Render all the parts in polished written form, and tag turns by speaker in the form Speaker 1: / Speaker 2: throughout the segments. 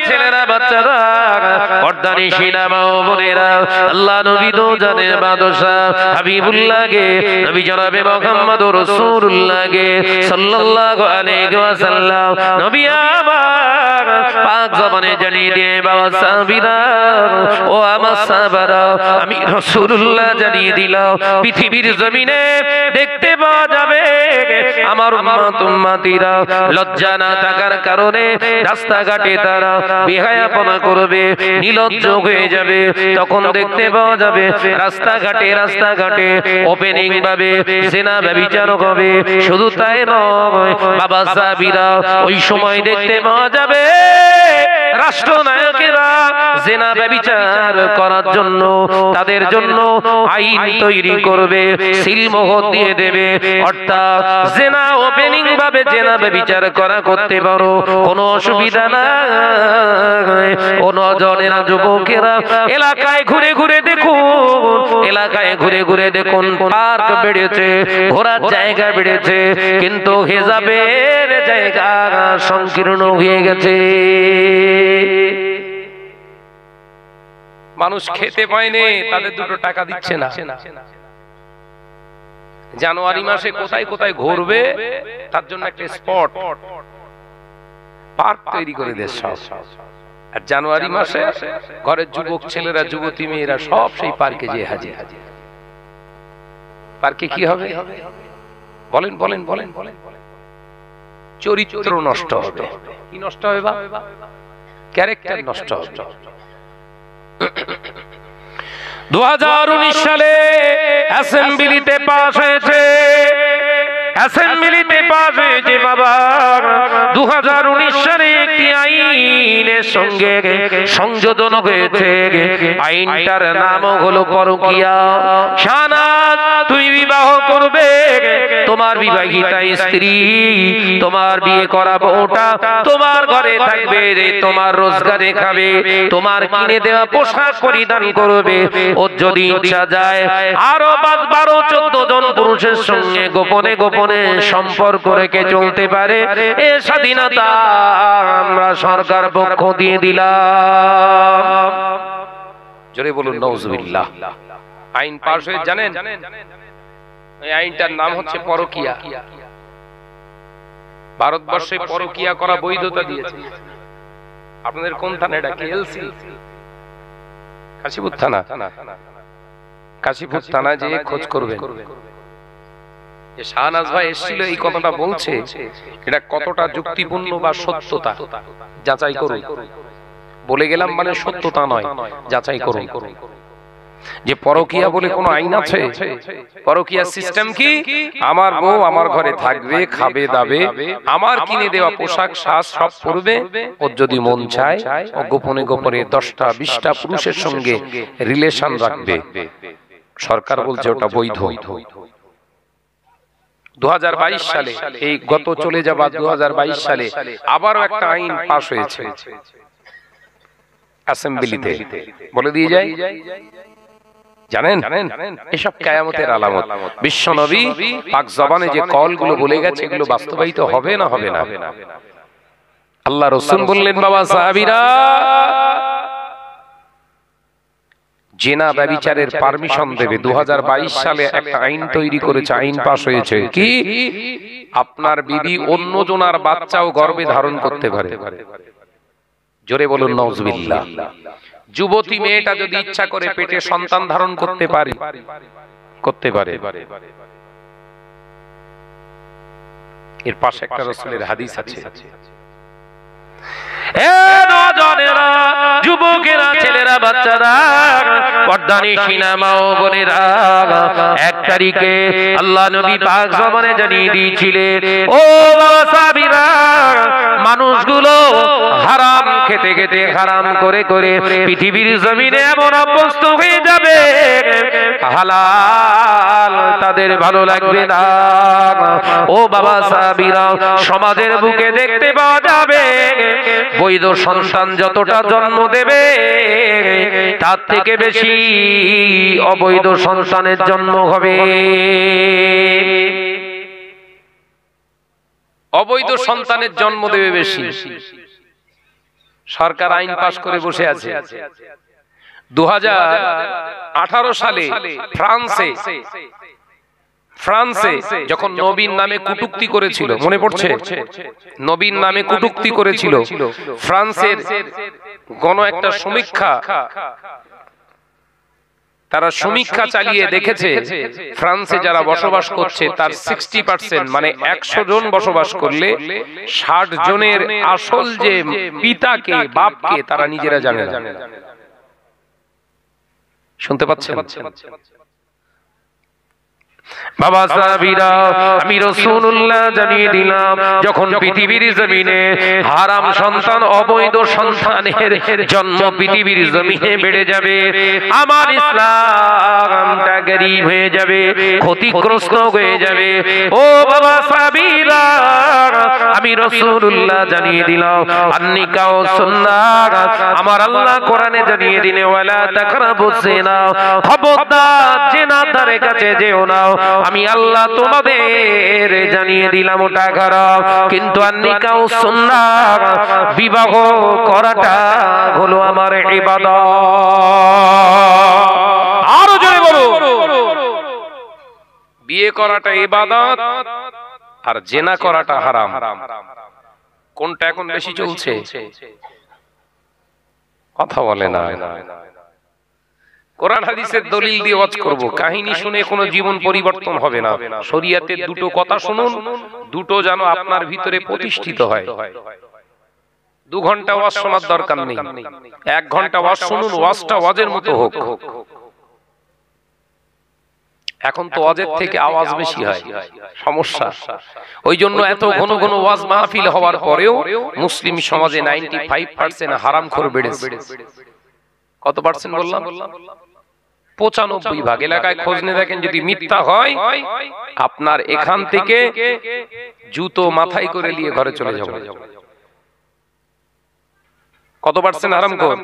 Speaker 1: ছেলেরা বাচ্চারা পর্দানিশিনা মা ও বোনেরা আল্লাহ নবী দো জানের বাদশা হাবিবুল্লাহকে নবী জনাবে মুহাম্মদুর রাসূলুল্লাহকে সাল্লাল্লাহু আলাইহি ওয়াসাল্লাম নবী আমার পাক জবানে জানিয়ে দিয়ে বাবা সাহাবীরা ও আমার সাহাবারা আমি রাসূলুল্লাহ জানিয়ে দিলাম পৃথিবীর জমিনে দেখতে পাওয়া যাবে আমার উম্মতিরা লজ্জা না থাকার কারণে রাস্তাঘাটে তারা বেহায়াপনা করবে নিলজ্জ হয়ে যাবে তখন দেখতে পাওয়া যাবে রাস্তাঘাটে ওপেনিং ভাবে জিনা ব্যভিচার হবে শুধু তাই নয় বাবা সাহাবীরা ওই সময় দেখতে পাওয়া যাবে রাষ্ট্রনায়কেরা জিনা ব্যভিচার করার জন্য তাদের জন্য আইন তৈরি করবে সিলমোহর দিয়ে দেবে অর্থাৎ জিনা ওপেনিং ভাবে জিনা ব্যভিচার করা করতে পারো কোনো অসুবিধা নাই ও নজনেরা যুবকেরা এলাকায় ঘুরে ঘুরে দেখুন পার্ক বেড়েছে ঘোরার জায়গা বেড়েছে কিন্তু হিজাবের জায়গা সংকীর্ণ হয়ে গেছে মানুষ খেতে পায়নি তাদের দুটো টাকা দিচ্ছে না জানুয়ারি মাসে কোথায় কোথায় ঘুরবে তার জন্য একটা স্পট পার্ক তৈরি করে দেশ আর জানুয়ারি মাসে ঘরের যুবক ছেলেরা যুবতী মেয়েরা সব সেই পার্কে যেয়ে হাজির পার্কে কি হবে বলেন চরিত্র নষ্ট হবে কি নষ্ট হবে বাবা ক্যারেক্টার নষ্ট হবে 2019 সালে অ্যাসেম্বলিতে পাস হয়েছে বাবা 2019 সালে একটি আইনের সঙ্গে সংযোজন হয়েছে আইনটার নাম হলো পরকীয়া শাহনাজ তুমি বিবাহ করবে তোমার বিবাহিতা স্ত্রী তোমার বিয়ে করা বউটা তোমার ঘরে থাকবে তোমার রোজগারে খাবে তোমার কিনে দেওয়া পোশাক পরিধান করবে ও যদি ইচ্ছা যায় আরো 12-14 জন পুরুষের সঙ্গে গোপনে সম্পর্ক রেখে চলতে পারে এ স্বাধীনতা আমরা সরকার পক্ষ দিয়ে দিলাম জোরে বলুন নাউজুবিল্লাহ আইন পাস হয়ে জানেন এই আইনটার নাম হচ্ছে পরকীয়া ভারতবর্ষে পরকীয়া করা বৈধতা দিয়েছে আপনাদের কোন থানা এটা কেএলসি কাশীপুর থানা যে খোঁজ করবেন যে শাহনাজ ভাই এসেছিল এই কথাটা বলছে এটা কতটা যুক্তিপূর্ণ বা সত্যতা যাচাই করুন বলে গেলাম মানে সত্যতা নয় যাচাই করুন যে পরকীয়া বলে কোনো আইন আছে পরকীয়া সিস্টেম কি আমার বউ আমার ঘরে থাকবে খাবে দাবে আমার কিনে দেওয়া পোশাক সাজ সব পরবে ও যদি মন চায় ও গোপনে 10টা 20টা পুরুষের সঙ্গে রিলেশন রাখবে সরকার বলছে ওটা বৈধ 2022 সালে এই গত চলে যাওয়া 2022 সালে আবারও একটা আইন পাস হয়েছে অ্যাসেম্বলিতে বলে দিয়ে যায় জানেন এসব কিয়ামতের আলামত বিশ্বনবী পাক জবানে যে কলগুলো বলে গেছে এগুলো বাস্তবায়িত হবে না আল্লাহ রাসূল বললেন বাবা সাহাবীরা জিনা ব্যভিচারের পারমিশন দেবে 2022 সালে একটা আইন তৈরি করেছে আইন পাস হয়েছে কি আপনার বিবি অন্য জনার বাচ্চাও গর্ভে ধারণ করতে পারে জোরে বলুন নাউজুবিল্লাহ যুবতী মেয়েটা যদি ইচ্ছা করে পেটে সন্তান ধারণ করতে পারে এর পাশে একটা রাসূলের হাদিস আছে যুবকেরা ছেলেরা বাচ্চারা পর্দানিশিনা মা ও বোনেরা 1 তারিখে আল্লাহ নবী পাক জবানে জানিয়ে দিয়েছিলেন ও বাবা সাহাবীরা মানুষগুলো হারাম খেতে খেতে হারাম করে পৃথিবীর জমিনে এমন অভ্যস্ত হয়ে যাবে হালাল তাদের ভালো লাগবে না ও বাবা সাহাবীরা সমাজের বুকে দেখতে পাওয়া যাবে বৈধ সন্তান যতটা জন্ম দেবে তার থেকে বেশি অবৈধ সন্তানের জন্ম হবে অবৈধ সন্তানের জন্ম দেবে বেশি সরকার আইন পাশ করে বসে আছে। 2018 সালে ফ্রান্সে যখন নবীন নামে কটূক্তি করেছিল, মনে পড়ছে? নবীন নামে কটূক্তি করেছিল, ফ্রান্সের গণ একটা সমীক্ষা, তারা সমীক্ষা চালিয়ে দেখেছে ফ্রান্সে যারা বসবাস করছে তার 60%, মানে 100 জন বসবাস করলে 60 জনের আসল যে পিতাকে, বাপকে তারা নিজেরা জানে না। শুনতে পাচ্ছেন? বাবা সাহাবীরা, আমি রাসূলুল্লাহ জানিয়ে দিলাম, যখন পৃথিবীর জমিনে হারাম সন্তান, অবৈধ সন্তানের জন্ম পৃথিবীর জমিনে বেড়ে যাবে, আমার ইসলামটা গরীব হয়ে যাবে, ক্ষতিগ্রস্ত হয়ে যাবে। ও বাবা সাহাবীরা, আমি রাসূলুল্লাহ জানিয়ে দিলাম, আন্নিকা ও সুন্নাহ, আমার আল্লাহ কোরআনে জানিয়ে দিলে, ওয়ালা তাকরাবুজ জিনা, খবরদার জিনার ধারে কাছে যেও না। আমি আল্লাহ তোমাদের জানিয়ে দিলাম ওটা খারাপ, কিন্তু আন্নিকা ও সুন্নাহ, বিবাহ করাটা হলো আমার ইবাদত। আরো জোরে বলো, বিয়ে করাটা ইবাদত আর জিনা করাটা হারাম। কোনটা এখন বেশি চলছে? কথা বলে না। কোরআন হাদিসের দলিল দিয়ে ওয়াজ করব, কাহিনী শুনে কোনো জীবন পরিবর্তন হবে না। শরীয়তের দুটো কথা শুনুন, দুটো যেন আপনার ভিতরে প্রতিষ্ঠিত হয়। 2 ঘন্টা ওয়াজ শোনার দরকার নেই, 1 ঘন্টা ওয়াজ শুনুন, ওয়াজটা ওয়াজের মতো হোক। এখন তো ওয়াজের থেকে আওয়াজ বেশি হয়, সমস্যা। ওই জন্য এত ঘন ঘন ওয়াজ মাহফিল হওয়ার পরেও মুসলিম সমাজে 95% হারামখোর বেড়েছে। কত পার্সেন্ট বললাম? 95 ভাগ। এলাকায় খোঁজ নিয়ে দেখেন, যদি মিথ্যা হয় আপনার এখান থেকে জুতো মাথায় করে নিয়ে ঘরে চলে যাব। কত পার্সেন্ট হারামখোর?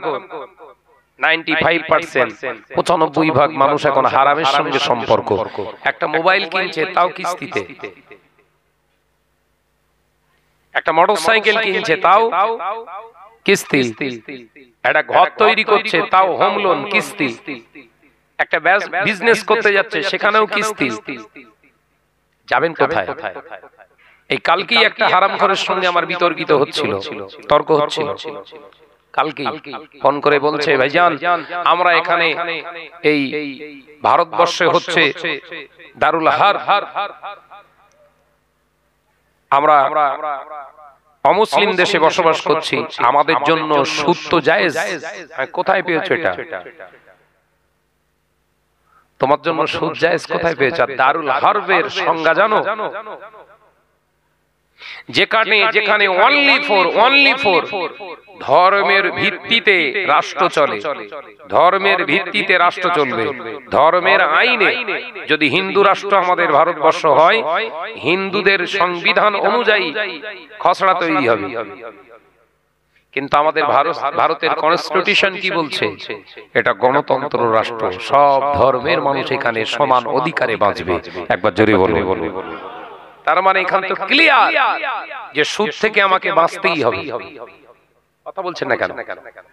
Speaker 1: 95%। 95 ভাগ মানুষ এখন হারামের সঙ্গে সম্পর্ক। একটা মোবাইল কিনছে তাও কিস্তিতে, একটা মোটরসাইকেল কিনছে তাও কিস্তি, একটা ঘর তৈরি করছে তাও হোম লোন কিস্তি, একটা বিজনেস করতে যাচ্ছে সেখানেও কিস্তি। যাবেন কোথায়? এই কালকেই একটা হারামখোরের সঙ্গে আমার বিতর্কিত হচ্ছিল, তর্ক হচ্ছিল। কালকেই ফোন করে বলছে, ভাইজান আমরা এখানে এই ভারতবর্ষে হচ্ছে দারুল হার, আমরা অমুসলিম দেশে বসবাস করছি, আমাদের জন্য সুদ তো জায়েজ। কোথায় পেয়েছো এটা? তোমার জন্য সুদ জায়েজ কোথায় পেয়েছো? দারুল হারবের সংজ্ঞা জানো? যেখানে অনলি ফর ধর্মের ভিত্তিতে রাষ্ট্র চলে, ধর্মের ভিত্তিতে রাষ্ট্র চলবে, ধর্মের আইনে। যদি হিন্দু রাষ্ট্র আমাদের ভারতবর্ষ হয়, হিন্দুদের সংবিধান অনুযায়ী খসড়া তৈরি হবে। কিন্তু আমাদের ভারতের কনস্টিটিউশন কি বলছে? এটা গণতন্ত্র রাষ্ট্র, সব ধর্মের মানুষ এখানে সমান অধিকারে বাঁচবে। একবার জোরে বলবে। তার মানে এখান তো ক্লিয়ার যে সুদ থেকে আমাকে বাঁচতেই হবে। কথা বলছেন না কেন?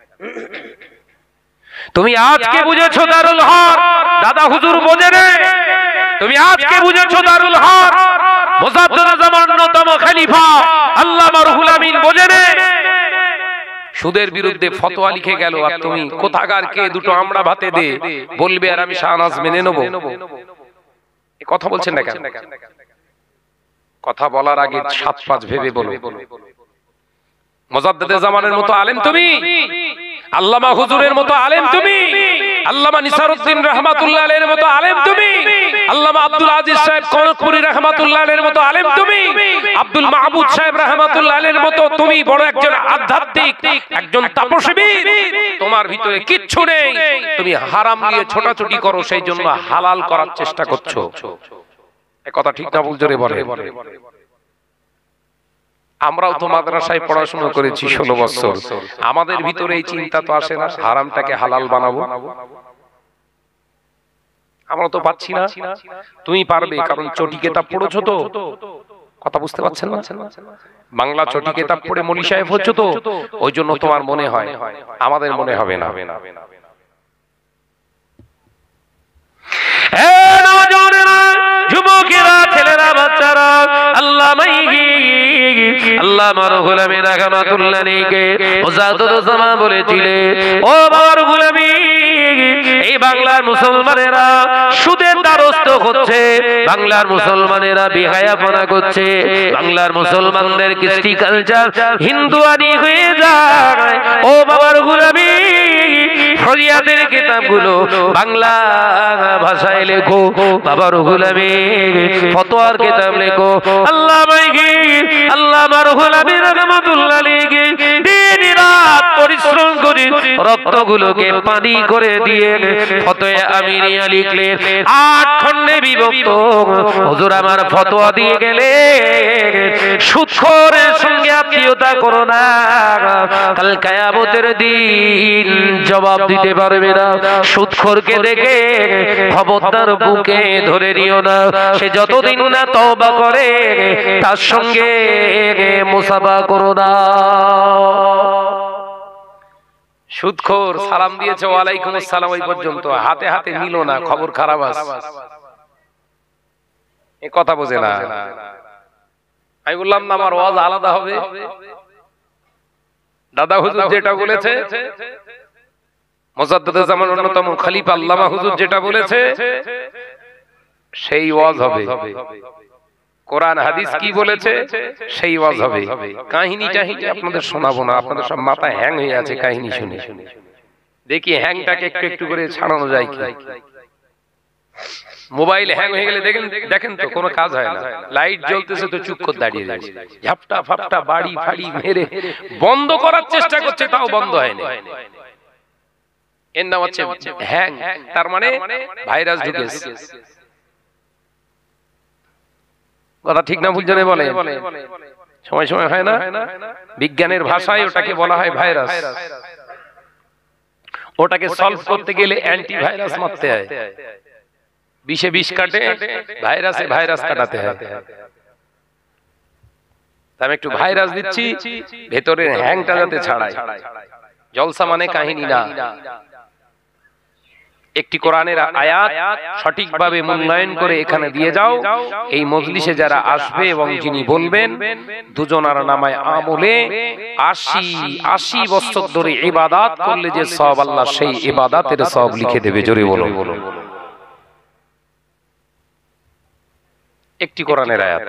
Speaker 1: তুমি আজকে বুঝেছো দারুল হার, দাদা হুজুর বোঝে রে। তুমি আজকে বুঝেছো দারুল হার, মুজাদ্দিদ জামান অন্যতম খলিফা আল্লামা রুহুল আমিন বোঝে রে। সুদের বিরুদ্ধে ফতোয়া লিখে গেল, আর তুমি কোথাকার কে দুটো আমরা ভাতে দে বলবে, আর আমি শাহনাজ মেনে নেব। কথা বলছেন না কেন? কথা বলার আগে 7-5 ভেবে বলো। মুজাদ্দিদ জামানের মতো আলেম তুমি, আল্লামা হুজুরের মতো আলেম তুমি, আল্লামা নিসারউদ্দিন রাহমাতুল্লাহ আলাইহির মতো আলেম তুমি, আল্লামা আব্দুল আজিজ সাহেব কনকপুরী রাহমাতুল্লাহ আলাইহির মতো আলেম তুমি, আব্দুল মাহমুদ সাহেব রাহমাতুল্লাহ আলাইহির মতো তুমি বড় একজন আধ্যাত্মিক, একজন তাপসবীর। তোমার ভিতরে কিচ্ছু নেই, তুমি হারাম নিয়ে ছোটাছুটি করো, সেই জন্য হালাল করার চেষ্টা করছো। এই কথা ঠিক না ভুল জোরে বলে। আমরাও তো মাদ্রাসায় পড়াশোনা করেছি 16 বছর, আমাদের ভিতরে এই চিন্তা তো আসে না হারামটাকে হালাল বানাবো। আমরা তো পাচ্ছি না। তুমি পারবে, কারণ চটি কিতাব পড়েছো তো। কথা বুঝতে পারছেন না? বাংলা চটি কিতাব পড়ে মনি সাহেব হচ্ছে তো, ওই জন্য তোমার মনে হয়, আমাদের মনে হবে না। যুবকেরা, ছেলেরা, বাচ্চারা, আল্লাহ গোলামী রাহমাতুল্লাহ আলাইহি মুজাদ্দিদুজ্জামান বলেছিলেন, ও বাবার গোলামী, এই বাংলার মুসলমানেরা সুদের দ্বারস্থ হচ্ছে, বাংলার মুসলমানেরা বেহায়াপনা করছে, বাংলার মুসলমানদের কৃষ্টি কালচার হিন্দুয়ানি হয়ে যায়। ও বাবার গোলামী, শরিয়াতের কিতাবগুলো বাংলা ভাষায় লেখো, বাবার গোলামী ফতোয়ার কিতাব লেখো। আল্লাহ আমার গোলামী রাহমাতুল্লাহ আলাইহি দিন রাত পরিশ্রম করে রক্তগুলোকে পানি করে দিয়ে ফতোয়া আমিনিয়া লিখলেন, 8 খণ্ডে বিভক্ত। হুজুর আমার ফতোয়া দিয়ে গেলে সুদখোরের সঙ্গে আত্মীয়তা করো না, কাল কিয়ামতের দিন জবাব দিতে পারবে না। সুদখোরকে দেখে খবরদার বুকে ধরে নিও না, সে যতদিন না তওবা করে তার সঙ্গে মুসাফা করো না। সুদখোর সালাম দিয়েছে ওয়ালাইকুম আসসালাম, ওই পর্যন্ত, হাতে হাতে মিলো না, খবর খারাপ আছে। এই কথা বোঝে না। আমি বললাম না আমার ওয়াজ আলাদা হবে, দাদা হুজুর যেটা বলেছে, মুজাদ্দিদুজ্জামান অন্যতম খলিফা আল্লামা হুজুর যেটা বলেছে সেই ওয়াজ হবে। কোরআন হাদিস কি বলেছে সেই ওয়াজ হবে। কাহিনী টাহিনী আপনাদের শোনাবো না, আপনাদের সব মাথা হ্যাং হয়ে আছে কাহিনী শুনে। দেখি হ্যাংটাকে একটু একটু করে ছাড়ানো যায় কি। মোবাইল হ্যাং হয়ে গেলে দেখেন তো কোনো কাজ হয় না, লাইট জ্বলতেছে তো চুপ করে দাঁড়িয়ে যাচ্ছে, ঝাপটা ফাপটা বাড়ি ফাড়ি মেরে বন্ধ করার চেষ্টা করছে, তাও বন্ধ হয়নি। এর নাম হচ্ছে হ্যাং, তার মানে ভাইরাস ঢুকেছে। কথা ঠিক না ভুল জানে বলে, সময় সময় হয় না, বিজ্ঞানের ভাষায় ওটাকে বলা হয় ভাইরাস। ওটাকে সলভ করতে গেলে অ্যান্টিভাইরাস মারতে হয়, বিষে বিষ কাটে, ভাইরাসে ভাইরাস কাটাতে হয়। আমি একটু ভাইরাস দিচ্ছি ভেতরের হ্যাংটা যাতে ছাড়ায়। জলসা মানে কাহিনী না, একটি কোরআনের আয়াত সঠিকভাবে মূল্যায়ন করে এখানে দিয়ে যাও। এই মজলিসে যারা আসবে এবং যিনি বলবেন, দুজনার নামায় আমলে ৮০ বছর ধরে ইবাদত করলে যে সওয়াব, আল্লাহ সেই ইবাদতের সওয়াব লিখে দেবে। জোরে বলো। একটি কোরআনের আয়াত।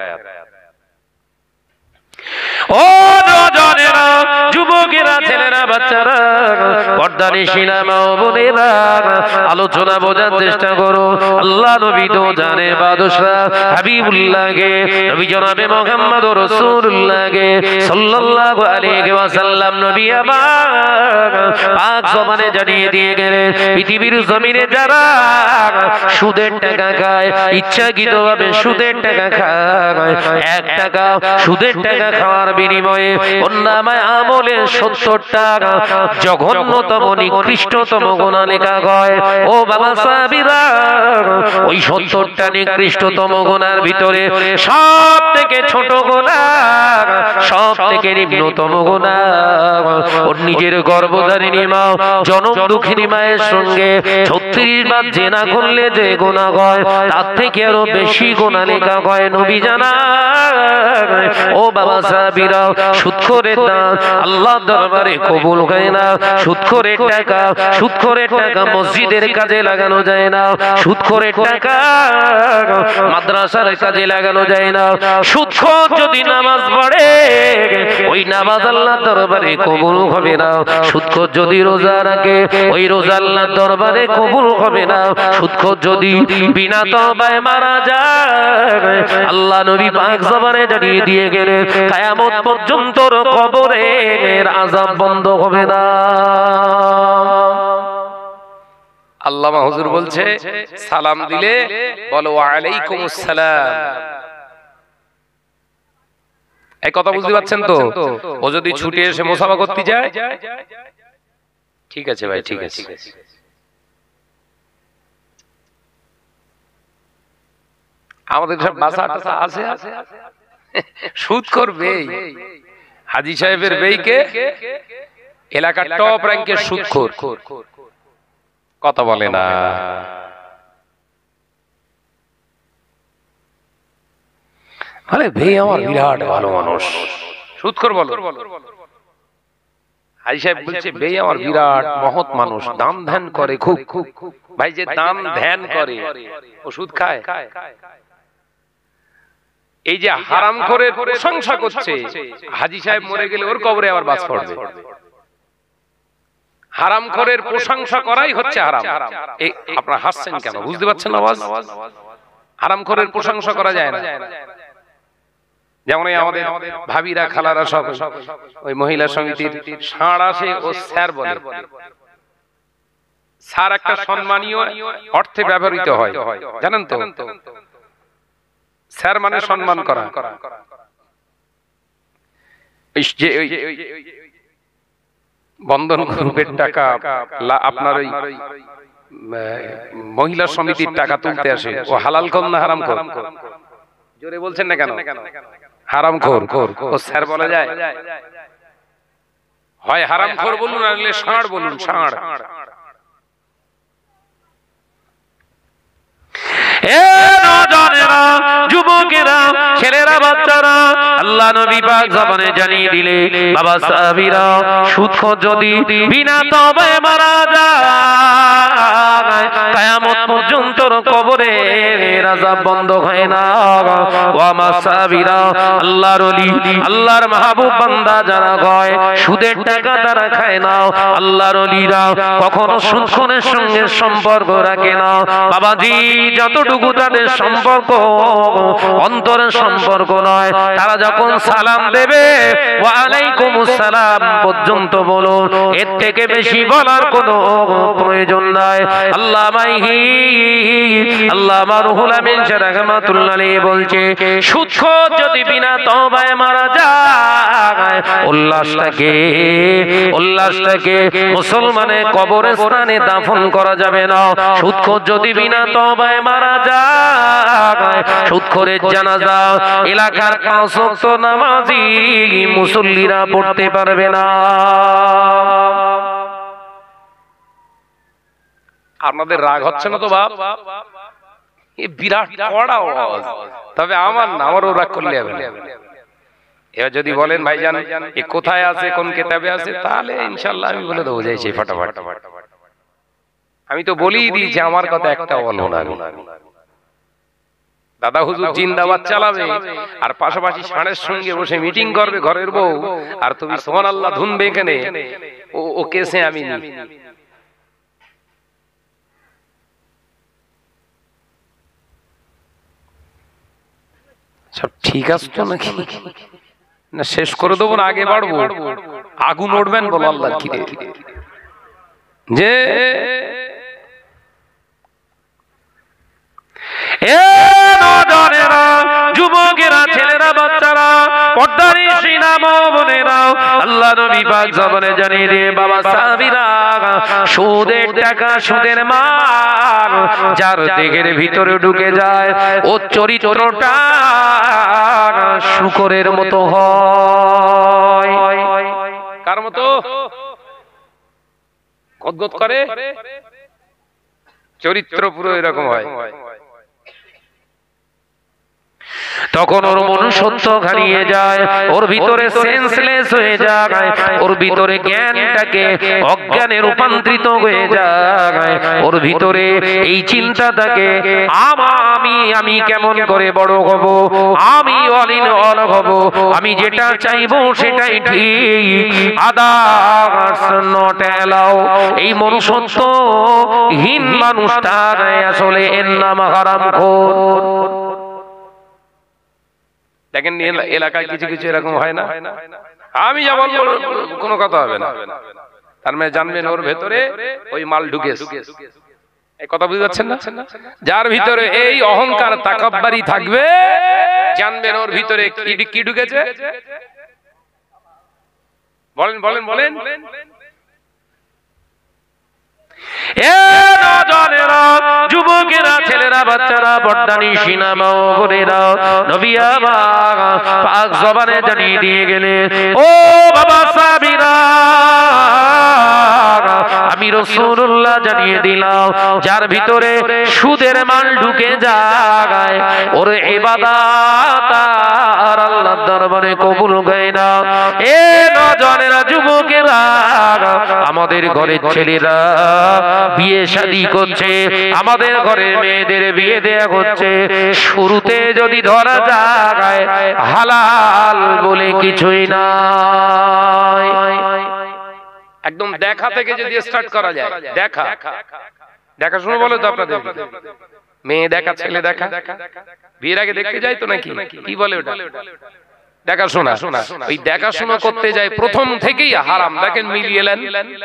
Speaker 1: ও নওজওয়ানেরা, যুবকেরা, ছেলেরা, বাচ্চারা, পর্দানিশীরা, মা ও বোনেরা, আলোচনা বোঝার চেষ্টা করো। আল্লাহ নবী তো জানে বাদশা হাবিবুল্লাহকে, নবী জনাবে মুহাম্মদুর রাসূলুল্লাহকে সাল্লাল্লাহু আলাইহি ওয়াসাল্লাম নবী আমার পাক জবানে জানিয়ে দিয়ে গেলেন, পৃথিবীর জমিনে যারা সুদের টাকা খায়, ইচ্ছাকৃতভাবে সুদের টাকা খায়, 1 টাকা সুদের টাকা খাওয়ার বিনিময়ে অন্যায় আমলে 70 টাকা জঘন্যতম নিকৃষ্টতম গুনাহ লেখা হয়। ও বাবা সাহাবীরা, ওই 70টা নিকৃষ্টতম গুনার ভিতরে সব থেকে ছোট গুনাহ, সব থেকে নিম্নতম গুনাহ ওর নিজের গর্ভধারিণী মা, জনম দুঃখিনী মায়ের সঙ্গে 36 বার জিনা করলে যে গুনাহ হয় তার থেকে আরো বেশি গুনাহ লেখা হয়। নবী জানান, ও বাবা সাহাবীরা, সুদখোরের দান আল্লাহর দরবারে কবুল হয় না। সুদখোরের টাকা মসজিদের কাজে লাগানো যায় না, সুদখোরের টাকা মাদ্রাসার কাজে লাগানো যায় না। সুদখোর যদি নামাজ পড়ে, ওই নামাজ আল্লাহর দরবারে কবুল হবে না। সুদখোর যদি রোজা রাখে, ওই রোজা আল্লাহর দরবারে কবুল হবে না। সুদখোর যদি বিনা তওবায় মারা যায়, আল্লাহ নবী পাক জবানে জানিয়ে দিয়ে গেলেন, কিয়ামত পর্যন্ত কবরের আযাব বন্ধ হবে না। আল্লামা হুজুর বলছে, সালাম দিলে বলো ওয়া আলাইকুমুস সালাম। এই কথা বুঝতে পারছেন তো? ও যদি ছুটে এসে মুসাফা করতে যায়, ঠিক আছে ভাই, ঠিক আছে। আমাদের সব বাসা টাসা আছে, সুদ করবে হাজী সাহেবের বেইকে এলাকার টপ র্যাঙ্কের সুদখোর, কথা বলে না। আরে ভাই আমার বিরাট ভালো মানুষ, সুদখোর বলো। হাজী সাহেব বলছে ভাই আমার বিরাট মহৎ মানুষ, দান ধ্যান করে খুব। ভাই যে দান ধ্যান করে ও সুদ খায়? এই যে হারামখোরের প্রশংসা করছে, হাজী সাহেব মরে গেলে ওর কবরে আবার বাস পড়বে। হারামখোরের প্রশংসা করাই হচ্ছে হারাম। এই আপনারা হাসছেন কেন, বুঝতে পারছেন আওয়াজ? হারামখোরের প্রশংসা করা যায় না। যেমন আমাদের ভাবিরা খালারা সব ওই মহিলা সমিতির ষাঁড় আসে ও স্যার বলে। স্যার একটা সম্মানীয় অর্থে ব্যবহৃত হয়, জানেন তো? স্যার মানে সম্মান করা। বন্ধন গ্রুপের টাকা আপনার ওই মহিলা সমিতির টাকা তুলতে আসে, ও হালাল কর না হারাম কর? জোরে বলছেন না কেন? হারামখোর। ও স্যার বলা যায়? হয় হারামখোর বলুন আর নাহলে ষাঁড় বলুন, ষাঁড়। যুবকেরা, ছেলেরা, বাচ্চারা, আল্লাহ নবী পাক জবানে জানিয়ে দিলে বাবা সাহাবীরা, সুদখোর যদি বিনা তওবায় মারা যায় কিয়ামত পর্যন্ত কবরে আযাব বন্ধ হয় না। ও আমার সাহাবীরা, আল্লাহর ওলি, আল্লাহর মাহবুব বান্দা যারা হয়, সুদের টাকা তারা খায় না। আল্লাহর ওলিরা কখনো সুদখোরের সঙ্গে সম্পর্ক রাখে না। বাবাজি, যতটুকু তাদের সম্পর্ক অন্তরের সম্পর্ক নয়, তারা যখন সালাম দেবে ওয়া আলাইকুমুস সালাম পর্যন্ত বলুন, এর থেকে বেশি বলার কোনো প্রয়োজন নাই। আল্লামা রুহুল আমিন রাহমাতুল্লাহ আলাইহি বলছে, সুদখোর যদি বিনা তওবায় মারা যায়, উল্লাসটাকে মুসলমানের কবরস্থানে দাফন করা যাবে না। সুদখোর যদি বিনা তওবায় মারা যায়, সুদখোরের জানাজা এলাকার 5 ওয়াক্ত নামাজি মুসল্লিরা পড়তে পারবে না। আপনাদের রাগ হচ্ছে না তো বাপ? এই বিরাট কড়া আওয়াজ। তবে আমার না, আমারও রাগ করলে হবে না। এবার যদি বলেন ভাইজান এ কোথায় আছে, কোন কিতাবে আছে, তাহলে ইনশাআল্লাহ আমি বলে দেবো যাইছি ফটাফট। আমি তো বলেই দিয়েছি আমার কথা একটা বলবো না। দাদা হুজুর জিন্দাবাদ চালাবে আর পাশাপাশি ষাঁড়ের সঙ্গে বসে মিটিং করবে ঘরের বউ, আর তুমি সুবহানাল্লাহ ধুনবে এখানে, ও কেসে আমি নি। সব ঠিক আছে তো নাকি? না শেষ করে দেবো না আগে বাড়বো? আগুন উঠবেন বলো আল্লাহর কি যে যুবকেরা, ছেলেরা, বাচ্চারা, পর্দানিশী মা বোনেরা, আল্লাহ নবী পাক জবানে জানিয়ে দিয়ে বাবা সাহাবীরা, সুদের টাকা, সুদের মাল যার দেহের ভিতরে ঢুকে যায়, ও চরিত্রটা শূকরের মতো হয়। কার মতো? গদগদ করে, চরিত্র পুরো এরকম হয়। তখন ওর মনুষ্যত্ব হারিয়ে যায়, ওর ভিতরে সেন্সলেস হয়ে যায়, ওর ভিতরে জ্ঞানটাকে অজ্ঞানে রূপান্তরিত হয়ে যায়, ওর ভিতরে এই চিন্তা থাকে আমি কেমন করে বড় হব, আমি অলিন অল হব, আমি যেটা চাইবো সেটাই ঠিক, আদার্স নট অ্যালাউ। এই মনুষ্যত্বহীন মানুষটা আসলে এর নাম হারামখোর। দেখেন এলাকায় কিছু কিছু এরকম হয় না? আমি যা বলবো কোনো কথা হবে না, তার মানে জানবেন ওর ভেতরে ওই মাল ঢুকেছে। এই কথা বুঝতে পারছেন না? যার ভিতরে এই অহংকার তাকাব্বুরি থাকবে, জানবেন ওর ভিতরে কি ঢুকেছে। বলেন বলেন বলেন। যুবকেরা, ছেলেরা বাচ্চারা পর্দানি সিনা মা ও বোনেরা নবী আমার পাক জবানে জানিয়ে দিয়ে গেলেন ও বাবা সাহাবীরা আমি রাসূলুল্লাহ জানিয়ে দিলাম যার ভিতরে সুদের মাল ঢুকে যায় ওর ইবাদত আর আল্লাহর দরবারে কবুল হয় না। এ নওজওয়ানেরা যুবকেরা আমাদের ঘরের ছেলেরা বিয়ে শাদী করছে, আমাদের ঘরের মেয়েদের বিয়ে দেয়া হচ্ছে, শুরুতে যদি ধরা যায় হালাল বলে কিছুই নাই। একদম দেখা থেকে যদি স্টার্ট করা যায়, দেখা দেখা শুনে বলো তো আপনাদের মেয়ে দেখা ছেলে দেখা বিয়ের আগে দেখতে যায় তো নাকি কি বলে ওটা দেখাশোনা। ওই দেখাশোনা করতে যায় প্রথম থেকেই হারাম। দেখেন মিলিয়ে নেন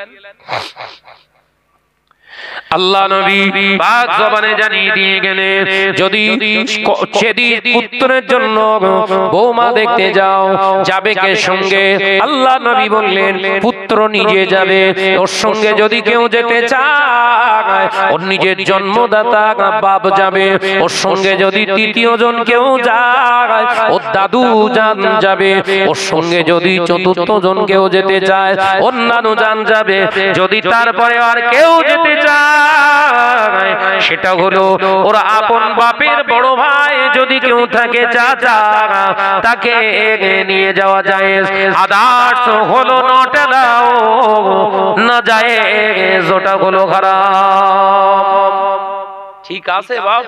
Speaker 1: আল্লাহ নবী পাক জবানে জানিয়ে দিয়ে গেলেন যদি পুত্রের জন্য বৌমা দেখতে যাও যাবে কে সঙ্গে? আল্লাহ নবী বললেন পুত্র নিজে যাবে। ওর সঙ্গে যদি কেউ যেতে চায় ওর নিজের জন্মদাতা বাপ যাবে। ওর সঙ্গে যদি তৃতীয় জন কেউ যায় ওর দাদু জান যাবে। ওর সঙ্গে যদি চতুর্থ জন কেউ যেতে চায় ওর নানু জান যাবে। যদি তারপরে আর কেউ যেতে চায় সেটা হলো ওর আপন বাপের বড় ভাই যদি কেউ থাকে চাচা তাকে নিয়ে যাওয়া যায়। আদার্স হলো নট এলাও না যায় ওটা হলো হারাম। ঠিক আছে বাপ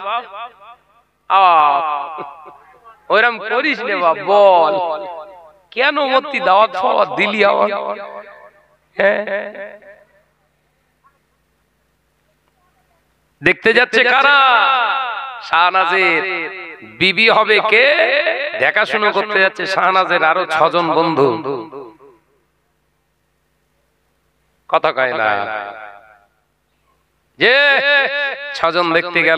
Speaker 1: ওইরকম করিস রে বাপ বল কেন মতি দাওয়াত খাওয়া দিলি আবার? হ্যাঁ দেখতে যাচ্ছে কারা? শাহনাজের বিবি হবে কে দেখাশোনা করতে যাচ্ছে শাহনাজের আরো 6 জন বন্ধু। কথা কয় না যে 6 জন দেখতে গেল,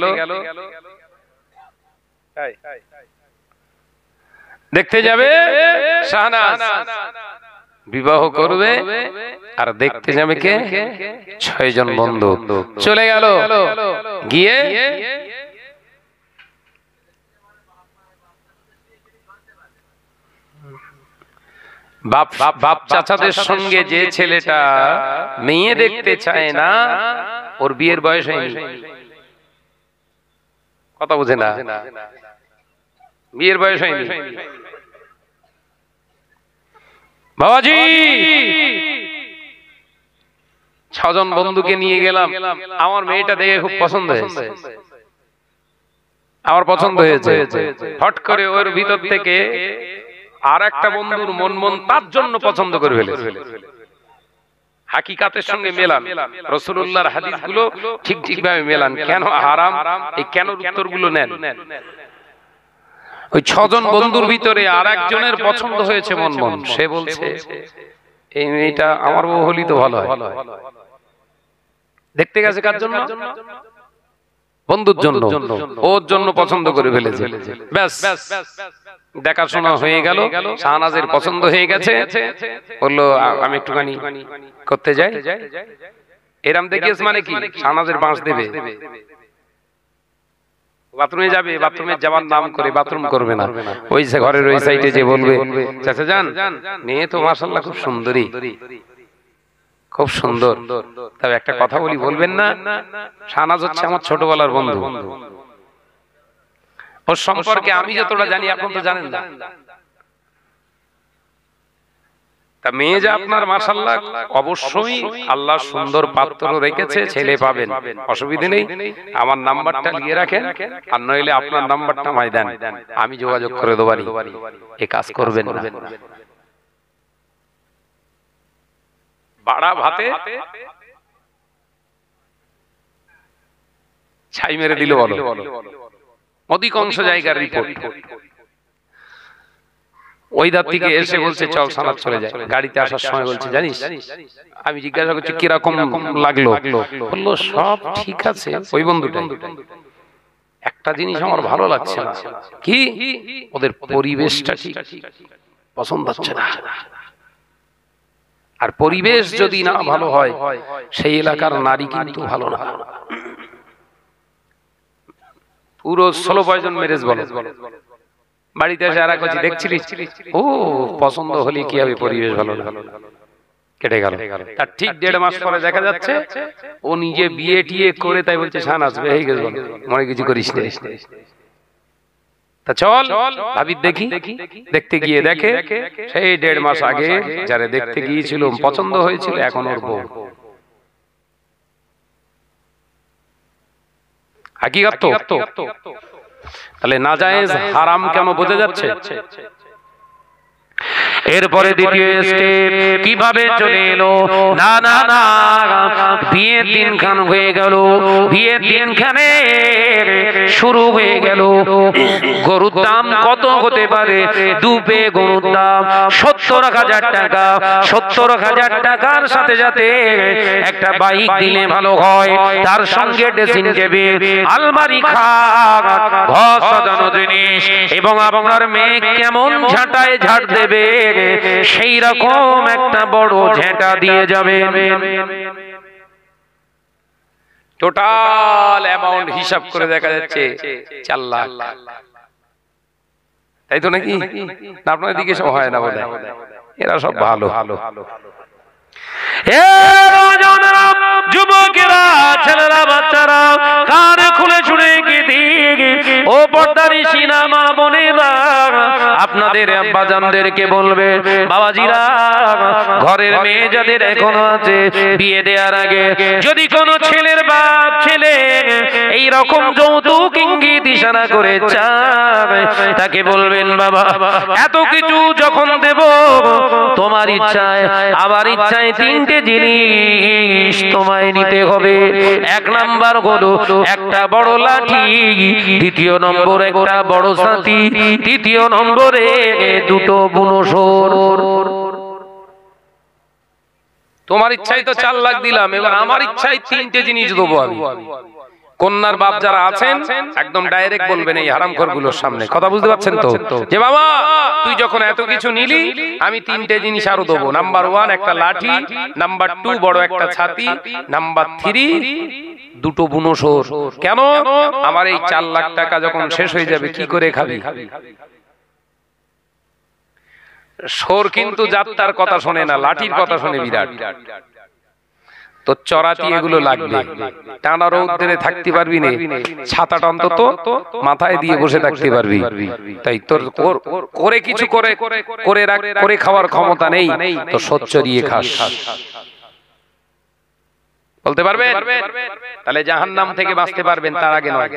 Speaker 1: দেখতে যাবে শাহনাজ বিবাহ করবে আর দেখতে যাবে কে 6 জন বন্ধু। চলে গেল গিয়ে বাপ চাচাদের সঙ্গে যে ছেলেটা মেয়ে দেখতে চায় না ওর বিয়ের বয়স হয়নি। কথা বুঝে না, বিয়ের বয়স হয়নি। বাবাজি 6 জন বন্ধুকে নিয়ে গেলাম, আমার মেয়েটা দেখে খুব পছন্দ হয়েছে, আমার পছন্দ হয়েছে। হট করে ওর ভিতর থেকে আর একটা বন্ধুর মন তার জন্য পছন্দ করে ফেলেছে। হাকিকাতের সঙ্গে মেলান, রাসূলুল্লাহর হাদিসগুলো ঠিক ঠিকভাবে মেলান। কেন হারাম এই কেন উত্তরগুলো নেন। ওই 6 জন বন্ধুর ভিতরে আর একজনের পছন্দ হয়েছে মন। সে বলছে এই মেয়েটা আমার বউ হলি তো ভালো হয়। দেখতে গেছে কার জন্য? বন্ধুর জন্য, ওর জন্য পছন্দ করে ফেলেছে। ব্যাস দেখাশোনা হয়ে গেল, শাহনাজের পছন্দ হয়ে গেছে। বললো আমি একটুখানি করতে যাই। এরাম দেখিস মানে কি শাহনাজের বাঁশ দেবে, বাথরুমে যাবে, বাথরুমে যাওয়ার নাম করে বাথরুম করবে না। ওই যে ঘরের ওই সাইডে যে বলবে চাচা যান মেয়ে তো মাশাআল্লাহ খুব সুন্দরী, খুব সুন্দর। তবে একটা কথা বলি বলবেন না? শাহনাজ হচ্ছে আমার ছোটবেলার বন্ধু, ওর সম্পর্কে আমি যতটা জানি আপনি তো জানেন না। তা মেয়ে যে আপনার মাশাআল্লাহ অবশ্যই আল্লাহ সুন্দর পাত্র রেখেছে, ছেলে পাবেন, অসুবিধা নেই। আমার নাম্বারটা নিয়ে রাখেন, আর নইলে আপনার নাম্বারটা আমায় দেন, আমি যোগাযোগ করে দেবানি। এই কাজ করবেন না। বাড়া ভাতে ছাই মেরে দিল বলো, অধিকাংশ জায়গার রিপোর্ট। ওই দাঁত থেকে এসে বলছে চল সানাত চলে যায়। গাড়িতে আসার সময় বলছে জানিস, আমি জিজ্ঞাসা করছি কিরকম লাগলো, বললো সব ঠিক আছে। ওই বন্ধুটা একটা জিনিস আমার ভালো লাগছে না, কি ওদের পরিবেশটা ঠিক পছন্দ হচ্ছে না। আর পরিবেশ যদি না ভালো হয় সেই এলাকার নারী কিন্তু ভালো না।
Speaker 2: পুরো 16 পয়জন ম্যারেজ বলো। বাড়িতে এসে আর কইছি দেখছিলিস, ও পছন্দ হলে কি হবে, পরিবেশ ভালো না, কেটে গেল। তার ঠিক 1.5 মাস পরে দেখা যাচ্ছে ও নিজে বিয়ে টিয়ে করে তাই বলছে শাহনাজ হয়ে গেছে, মনে কিছু করিস না। তা চল ভাবি দেখি। দেখতে গিয়ে দেখে সেই 1.5 মাস আগে যারা দেখতে গিয়েছিল পছন্দ হয়েছিল, এখন ওর বউ। হাকিকত তো। তাহলে নাজায়েজ হারাম কেন বোঝা যাচ্ছে।
Speaker 1: এরপরে দ্বিতীয় স্টেপ কিভাবে চলে এলো, না না না, বিয়ের দিনখান হয়ে গেল, বিয়ের দিনখানে শুরু হয়ে গেল। গরুর দাম কত হতে পারে? 2 পে গরুর দাম 70,000 টাকা। 70,000 টাকার সাথে সাথে একটা বাইক দিলে ভালো হয়, তার সঙ্গে ড্রেসিং টেবিল, আলমারি, খাট, ঘর সাজানো জিনিস, এবং আপনার মেয়ে কেমন ঝাঁটায় ঝাড় দেবে সেই রকম একটা বড় ঝেঁটা দিয়ে যাবে।
Speaker 2: টোটাল অ্যামাউন্ট হিসাব করে দেখা যাচ্ছে 4 লাখ, তাই তো নাকি? আপনার দিকে সব হয় না বলে, এরা সব ভালো।
Speaker 1: যুবকেরা, ছেলেরা, বাচ্চারা কান খুলে শুনে কি দিকে ও পর্দারি সিনেমা বোনেরা, আপনাদের আব্বাজানদেরকে বলবে, বাবাজিরা, ঘরের মেয়ে যাদের এখনো আছে, বিয়ে দেওয়ার আগে যদি কোনো ছেলের বাপ ছেলে এই রকম যৌতুক ইঙ্গিত ইশারা করে চায়, তাকে বলবেন, বাবা এত কিছু যখন দেব, তোমার ইচ্ছায় আমার ইচ্ছায় 3টে জিনিস তোমায় নিতে হবে। 1 নাম্বার হলো একটা বড় লাঠি, 2 নম্বর একটা বড় ছাতি, 3 নম্বরে 2টো বুনো সর।
Speaker 2: তোমার ইচ্ছাই তো 4 লাখ দিলাম, এবার আমার ইচ্ছাই 3টে জিনিস দেবো আমি। কন্যার বাপ যারা আছেন একদম ডাইরেক্ট বলবেন এই হারামখোরগুলোর সামনে, কথা বুঝতে পারছেন তো, যে বাবা তুই যখন এত কিছু নিলি, আমি 3টে জিনিস আরো দেবো। নাম্বার 1 একটা লাঠি, নাম্বার 2 বড় একটা ছাতি, নাম্বার 3 2টো বুনো সর। কেন? আমার এই 4 লাখ টাকা যখন শেষ হয়ে যাবে কি করে খাবি? সর কিন্তু যাত্রার কথা শোনে না, লাঠির কথা শোনে বিরাট। তো চড়াতি এগুলো লাগবে, টানা রৌদ্রে থাকতে পারবি না, ছাতাটা অন্তত মাথায় দিয়ে বসে থাকতে পারবি। তাই তোর করে কিছু করে খাওয়ার ক্ষমতা নেই, তো সচ্চরিয়ে খাস, বলতে পারবেন? তাহলে জাহান্নাম থেকে বাঁচতে পারবেন, তার আগে নয়।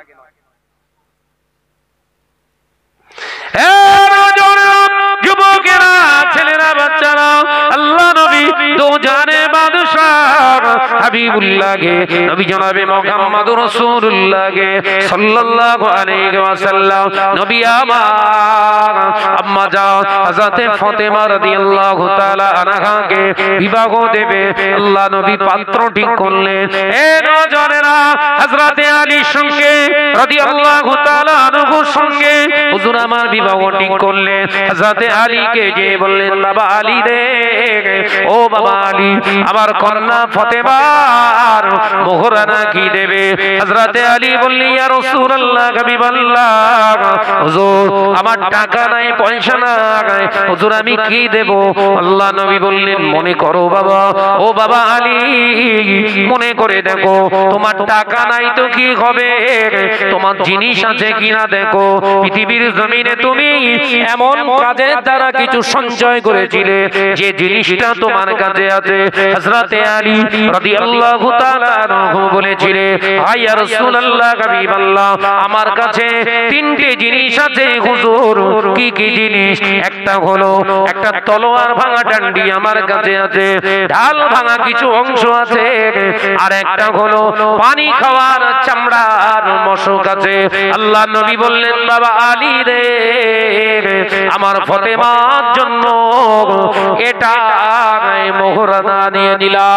Speaker 1: যুবকেরা, ছেলেরা, বাচ্চারা, আল্লাহ নবী দোজানে বাদশাহ হাবিবুল্লাহকে, নবী জনাবে মুহাম্মদুর রাসূলুল্লাহকে সাল্লাল্লাহু আলাইহি ওয়াসাল্লাম, নবী আমার আম্মা জান হযরতে ফাতেমা রাদিয়াল্লাহু তাআলা আনহাকে বিবাহ দেবে। আল্লাহ নবী পাত্র ঠিক করলেন। এ নজরেরা, হযরতে আলীর সঙ্গে রাদিয়াল্লাহু তাআলা আনহুর সঙ্গে হুজুর আমার বিবাহ ঠিক করলেন। হযরতে আলীকে যে বললেন, বাবা আলী রে, ও বাবা আলী, আমার কন্যা ফাতেমার মোহরানা কি দেবে? হযরতে আলী বললেন, ইয়া রাসূলুল্লাহ, হাবিবাল্লাহ, হুজুর আমার টাকা নাই, পয়সা নাই, হুজুর আমি কি দেব? আল্লাহ নবী বললেন, মনে করো বাবা, ও বাবা আলী, মনে করে দেখো, তোমার টাকা নাই তো কি হবে, তোমার জিনিস আছে কিনা দেখো। পৃথিবীর জমিনে তুমি এমন কাজের দ্বারা কিছু সঞ্চয় করেছিলে যে জিনিসটা তোমার কাছে আছে। হযরতে আলী রাদিয়াল্লাহু তাআলা আনহু বলেছিলেন, ইয়া রাসূলুল্লাহ, হাবিবাল্লাহ, আমার কাছে 3টে জিনিস আছে হুজুর। কি কি জিনিস? একটা হলো একটা তলোয়ার ভাঙা ডান্ডি আমার কাছে আছে, ঢাল ভাঙা কিছু অংশ আছে, আর একটা হলো পানি খাওয়ার চামড়ার মশক আছে। আল্লাহ নবী বললেন, বাবা আলী রে, আমার ফাতেমার জন্য এটা মোহরানা নিয়ে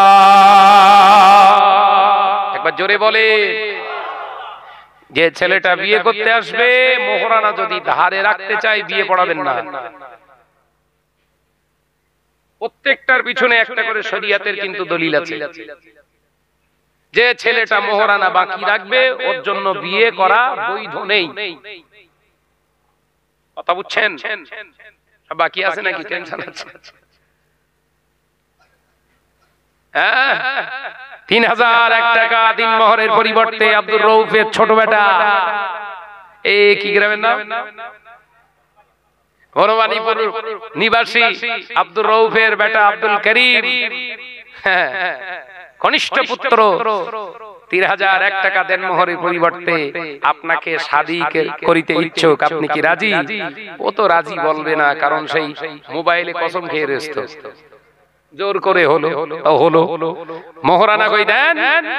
Speaker 1: নিলাম।
Speaker 2: একবার জোরে বলে, যে ছেলেটা বিয়ে করতে আসবে মোহরানা যদি ধারে রাখতে চাই বিয়ে পড়াবেন না। প্রত্যেকটার পিছনে একটা করে শরীয়তের কিন্তু দলিল আছে। যে ছেলেটা মোহরানা বাকি রাখবে ওর জন্য বিয়ে করা বৈধ নেই। কথা বুঝছেন? বাকি আছে নাকি টেনশন আছে? 3001 টাকা দিনমোহরের পরিবর্তে আব্দুর রউফের ছোট বেটা, এই কি গ্রামের নাম, হরবানীপুর নিবাসী আব্দুর রউফের বেটা আব্দুল করিম, কনিষ্ঠ পুত্র, 3001 টাকা দেনমোহরের পরিবর্তে আপনাকে শাদী করিতে ইচ্ছুক, আপনি কি রাজি? ও তো রাজি বলবে না, কারণ সেই মোবাইলে কসম খেয়ে রয়েছে। জোর করে হলো, মোহরানা কই দেন,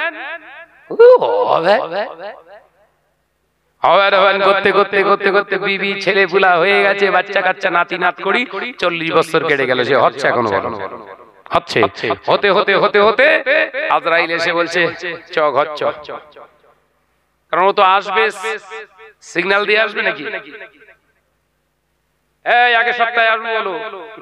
Speaker 2: করতে করতে করতে করতে বিবি ছেলে পুলা হয়ে গেছে, বাচ্চা কাচ্চা নাতি নাত করি 40 বছর কেটে গেল, সে হচ্ছে এখনো হচ্ছে। হতে হতে হতে হতে আজরাইল এসে বলছে চ ঘর চ, কারণ ও তো আসবে, সিগন্যাল দিয়ে আসবে নাকি, এই আগে সপ্তাহে আসবো বলো,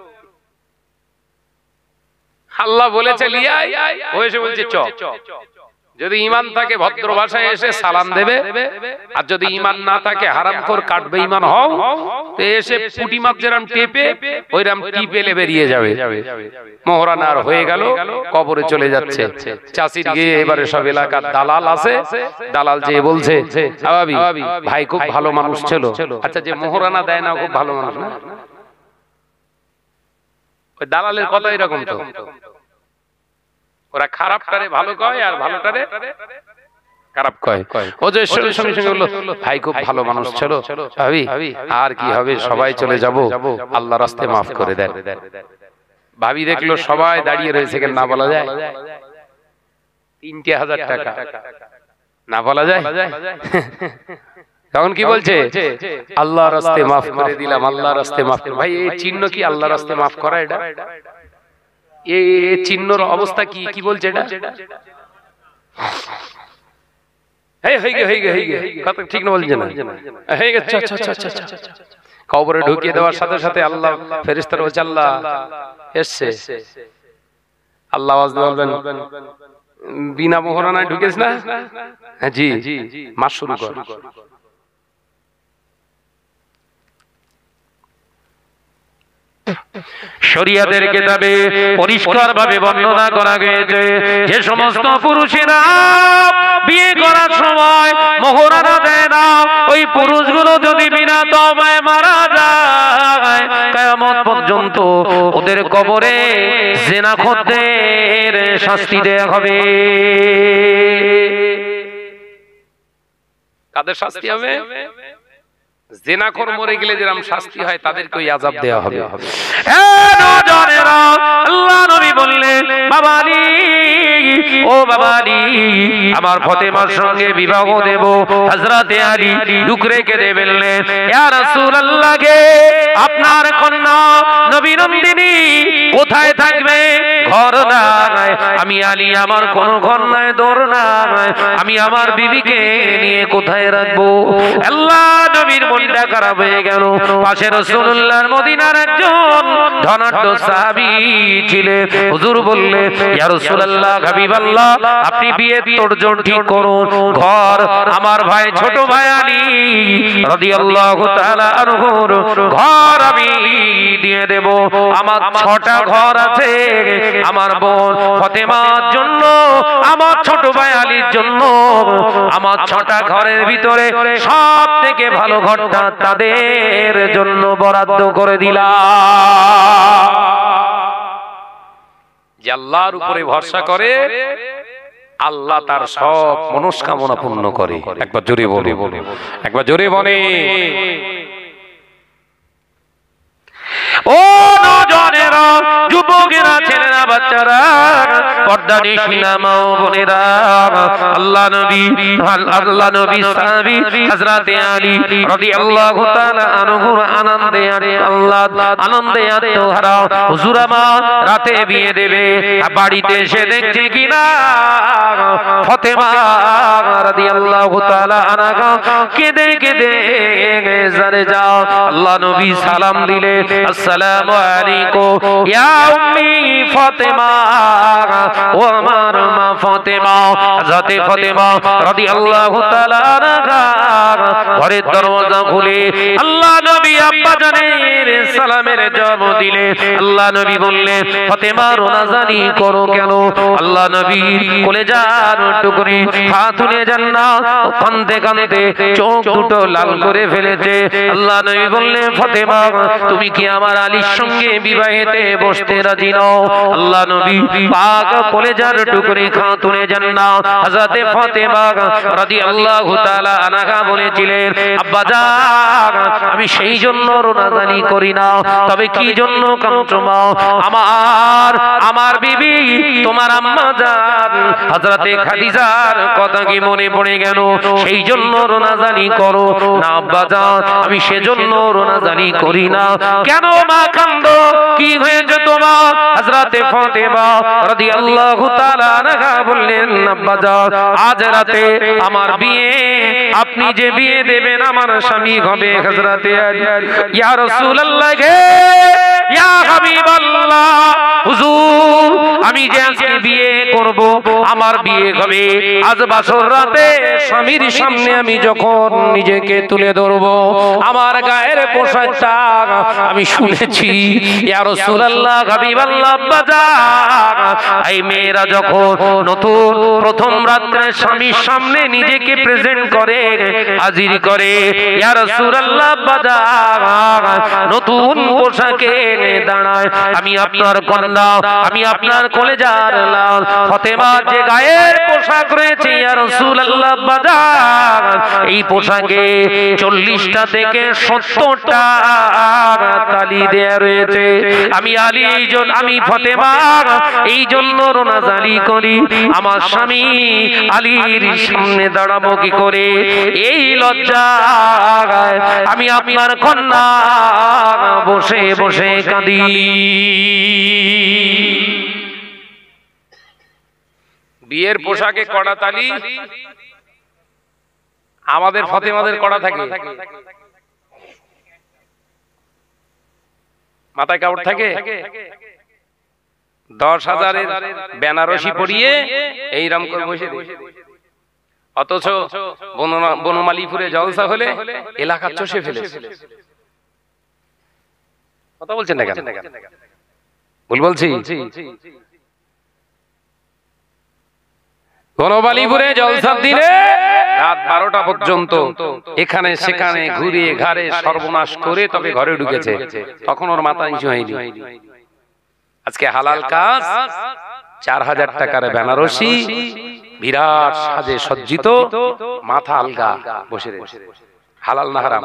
Speaker 2: আল্লাহ বলেছে লিয়াই, ও এসে বলছে চ। যদি ঈমান থাকে ভদ্র ভাষায় এসে সালাম দেবে, আর যদি ঈমান না থাকে হারামখোর কাটবে ঈমান হও, তো এসে পুঁটি মাছ যেরকম টেপে ওইরকম টিপে বেরিয়ে যাবে। মোহরানা আর হয়ে গেল, কবরে চলে যাচ্ছে। চাষির গিয়ে এবারে সব এলাকার দালাল আছে, দালাল যে বলছে ভাই খুব ভালো মানুষ ছিল, আচ্ছা যে মোহরানা দেয় না খুব ভালো মানুষ না? ওই দালালের কথা এরকম তো, ওরা খারাপটারে ভালো কয় আর ভালোটারে খারাপ কয়। ও যে সঙ্গে সঙ্গে বলল ভাই খুব ভালো মানুষ ছিল, ভাবি আর কি হবে, সবাই চলে যাব, আল্লাহ রাস্তায় মাফ করে দেন। ভাবি দেখলো সবাই দাঁড়িয়ে রয়েছে, কেন না বলা যায়? 3000 টাকা না বলা যায়? তখন কি বলছে, আল্লাহ রাস্তায় মাফ করে দিলাম, আল্লাহ রাস্তায় মাফ। ভাই এই চিহ্ন কি আল্লাহ রাস্তায় মাফ করা? এটা এই চিহ্নর অবস্থা কি, কি বলছে এটা? ঠিক না বলছে না, হয়ে গেছে। কবরে ঢুকিয়ে দেওয়ার সাথে সাথে আল্লাহ ফেরেশতারা বলছে আল্লাহ এসছে, আল্লাহ আওয়াজ বলবেন বিনা মোহরানায় ঢুকেছ না? জি, মাস শুরু কর।
Speaker 1: শরিয়াতের কিতাবে পরিষ্কারভাবে বর্ণনা করা হয়েছে, যে সমস্ত পুরুষেরা বিয়ে করার সময় মোহরানা দেয় না, ওই পুরুষগুলো যদি বিনা তওবায় মারা যায়, কিয়ামত পর্যন্ত ওদের কবরে জিনাখোরদের শাস্তি দেয়া হবে।
Speaker 2: কাদের শাস্তি হবে? জিনাখোর মরে গেলে যেরকম শাস্তি হয় তাদেরকে ওই আযাব দেয়া হবে।
Speaker 1: আল্লাহ নবী বললেন, বাবারি ও বাবারি, আমার ফাতেমার সঙ্গে বিবাহ দেব। হযরতে আলী দুঃখ রেখে বললেন, ইয়া রাসূলুল্লাহ গে, আপনার কন্যা নবী নন্দিনী কোথায় থাকবে? ঘর নাই। আমি আলী, আমার কোনো ঘর নাই, দর নাই, আমি আমার বিবিকে নিয়ে কোথায় রাখবো? আল্লাহ নবীর মনটা খারাপ হয়ে গেল। পাশে রাসূলুল্লাহর মদিনার একজন ধনাঢ্য সাহাবী ছিলেন। হুজুর বললেন, ইয়া রাসূলুল্লাহ, হাবিবাল্লাহ, আপনি বিয়ের তোড়জোড় ঠিক করুন, ঘর আমার ভাই ছোট ভাই আলী রাদিয়াল্লাহু তাআলা আনহুর ঘর আমি দিয়ে দেব। আমার 6টা ঘর আছে, আমার বোন ফাতেমার জন্য, আমার ছোট ভাই আলীর জন্য। আমার 6টা ঘরের ভিতরে সব থেকে ভালো ঘরটা তাদের জন্য বরাদ্দ করে দিলাম।
Speaker 2: যে আল্লাহর উপরে ভরসা করে আল্লাহ তার সব মনস্কামনা পূর্ণ করে। একবার জোরে বলে, একবার জোরে বলে।
Speaker 1: ও নজনেরা, যুবকেরা, ছেলেরা, বাচ্চারা, পর্দা নিশিনা মা ও বোনেরা, আল্লাহ নবী সাহাবী হযরতে আলী রাদিয়াল্লাহু তাআলা আনহুর আনন্দে আত্মহারা। হুজুর আমার রাতে বিয়ে দেবে, বাড়িতে এসে দেখছে কিনা ফাতেমা রাদিয়াল্লাহু তাআলা আনহা কেঁদে কেঁদে জারে যাও। আল্লাহ নবী সালাম দিলে, আসসালামু আলাইকুম ইয়া উম্মি ফাতেমা, ও আমার মা ফাতেমা, হযরতে ফাতেমা রাদিয়াল্লাহু তাআলা আনহা ঘরের দরওয়াজা খুলে আল্লাহ নবী আব্বা জানের সালামের জবাব দিলে। আল্লাহ নবী বললেন, ফাতেমা রোনাজানি করো কেন? আল্লাহ নবী কলেজার টুকরি হাত তুলে যান না, কাঁদতে কাঁদতে চোখ দুটো লাল করে ফেলেছে। আল্লাহ নবী বললেন, ফাতেমা তুমি কি আমার আলীর সঙ্গে বিবাহেতে বসতে রাজি নও? আল্লাহ নবী পাক কলেজার টুকরি হাত তুলে যান না। হযরতে ফাতেমা রাদিয়াল্লাহু তাআলা আনহা বলেছিলেন, আব্বা জান আমি সেই জন্য রোনাজানি করি না, তবে কি জন্য কাঁদছো মা? আমার বিবি তোমার আম্মা জান হযরতে খাদিজার কথা কি মনে পড়ে গেল, সেই জন্য রোনাজানি করো না? আব্বা জান আমি সেজন্য রোনাজানি করি না। কেন মা কাঁদো? কি হয়েছে তোমার? হযরতে ফাতেমা রাদিয়াল্লাহু তাআলা আনহা বললেন, আব্বা জান আজ রাতে আমার বিয়ে, আপনি যে বিয়ে দেবেন আমার স্বামী হবে হযরতে আলী। ইয়া রাসূলুল্লাহ গে, ইয়া হাবিবাল্লাহ, হুজুর আমি যে আজকে বিয়ে করব, আমার বিয়ে হবে আজ বাসর রাতে স্বামীর সামনে আমি যখন নিজেকে তুলে ধরব, আমার গায়ের পোশাকটা আমি শুনেছি ইয়া রাসূলুল্লাহ হাবিবাল্লাহ বাজার এই মেয়েরা যখন নতুন প্রথম রাতে স্বামীর সামনে নিজেকে প্রেজেন্ট করে, হাজির করে, ইয়া রাসূলুল্লাহ বাজার নতুন পোশাকে দাঁড়ায়, আমি আপনার কন্যা, আমি আপনার কলেজার লাল ফাতেমা যে গায়ের পোশাক রয়েছে ইয়া রাসূলুল্লাহ বাজার এই পোশাকে 40টা থেকে 70টা তালি দেয়া রয়েছে। আমি আলী আমি ফাতেমা এই জন্য রোনাজানি করি, আমার স্বামী আলীর সামনে দাঁড়াবো কি করে? এই লজ্জা আমি আপনার কন্যা বসে বসে কাঁদি।
Speaker 2: বিয়ের পোশাকে কড়া তালি, আমাদের ফাতেমাদের কড়া থাকে, মাথায় কাপড় থাকে, 10,000-এর বেনারসি পরিয়ে এইরকম করে বসে। অথচ বনমালীপুরে জলসা হলে এলাকা চষে ফেলেছে। কথা বলছেন না কেন? ভুল বলছি? বনমালীপুরে জলসার দিনে রাত 12টা পর্যন্ত এখানে সেখানে ঘুরে ঘাড়ে সর্বনাশ করে তবে ঘরে ঢুকেছে, তখন ওর মাথা নিচু হয়নি। আজকে হালাল কাজ, 4000 টাকার বেনারসি, বিরাট সাজে সজ্জিত, মাথা আলগা বসে রয়েছে। হালাল না হারাম?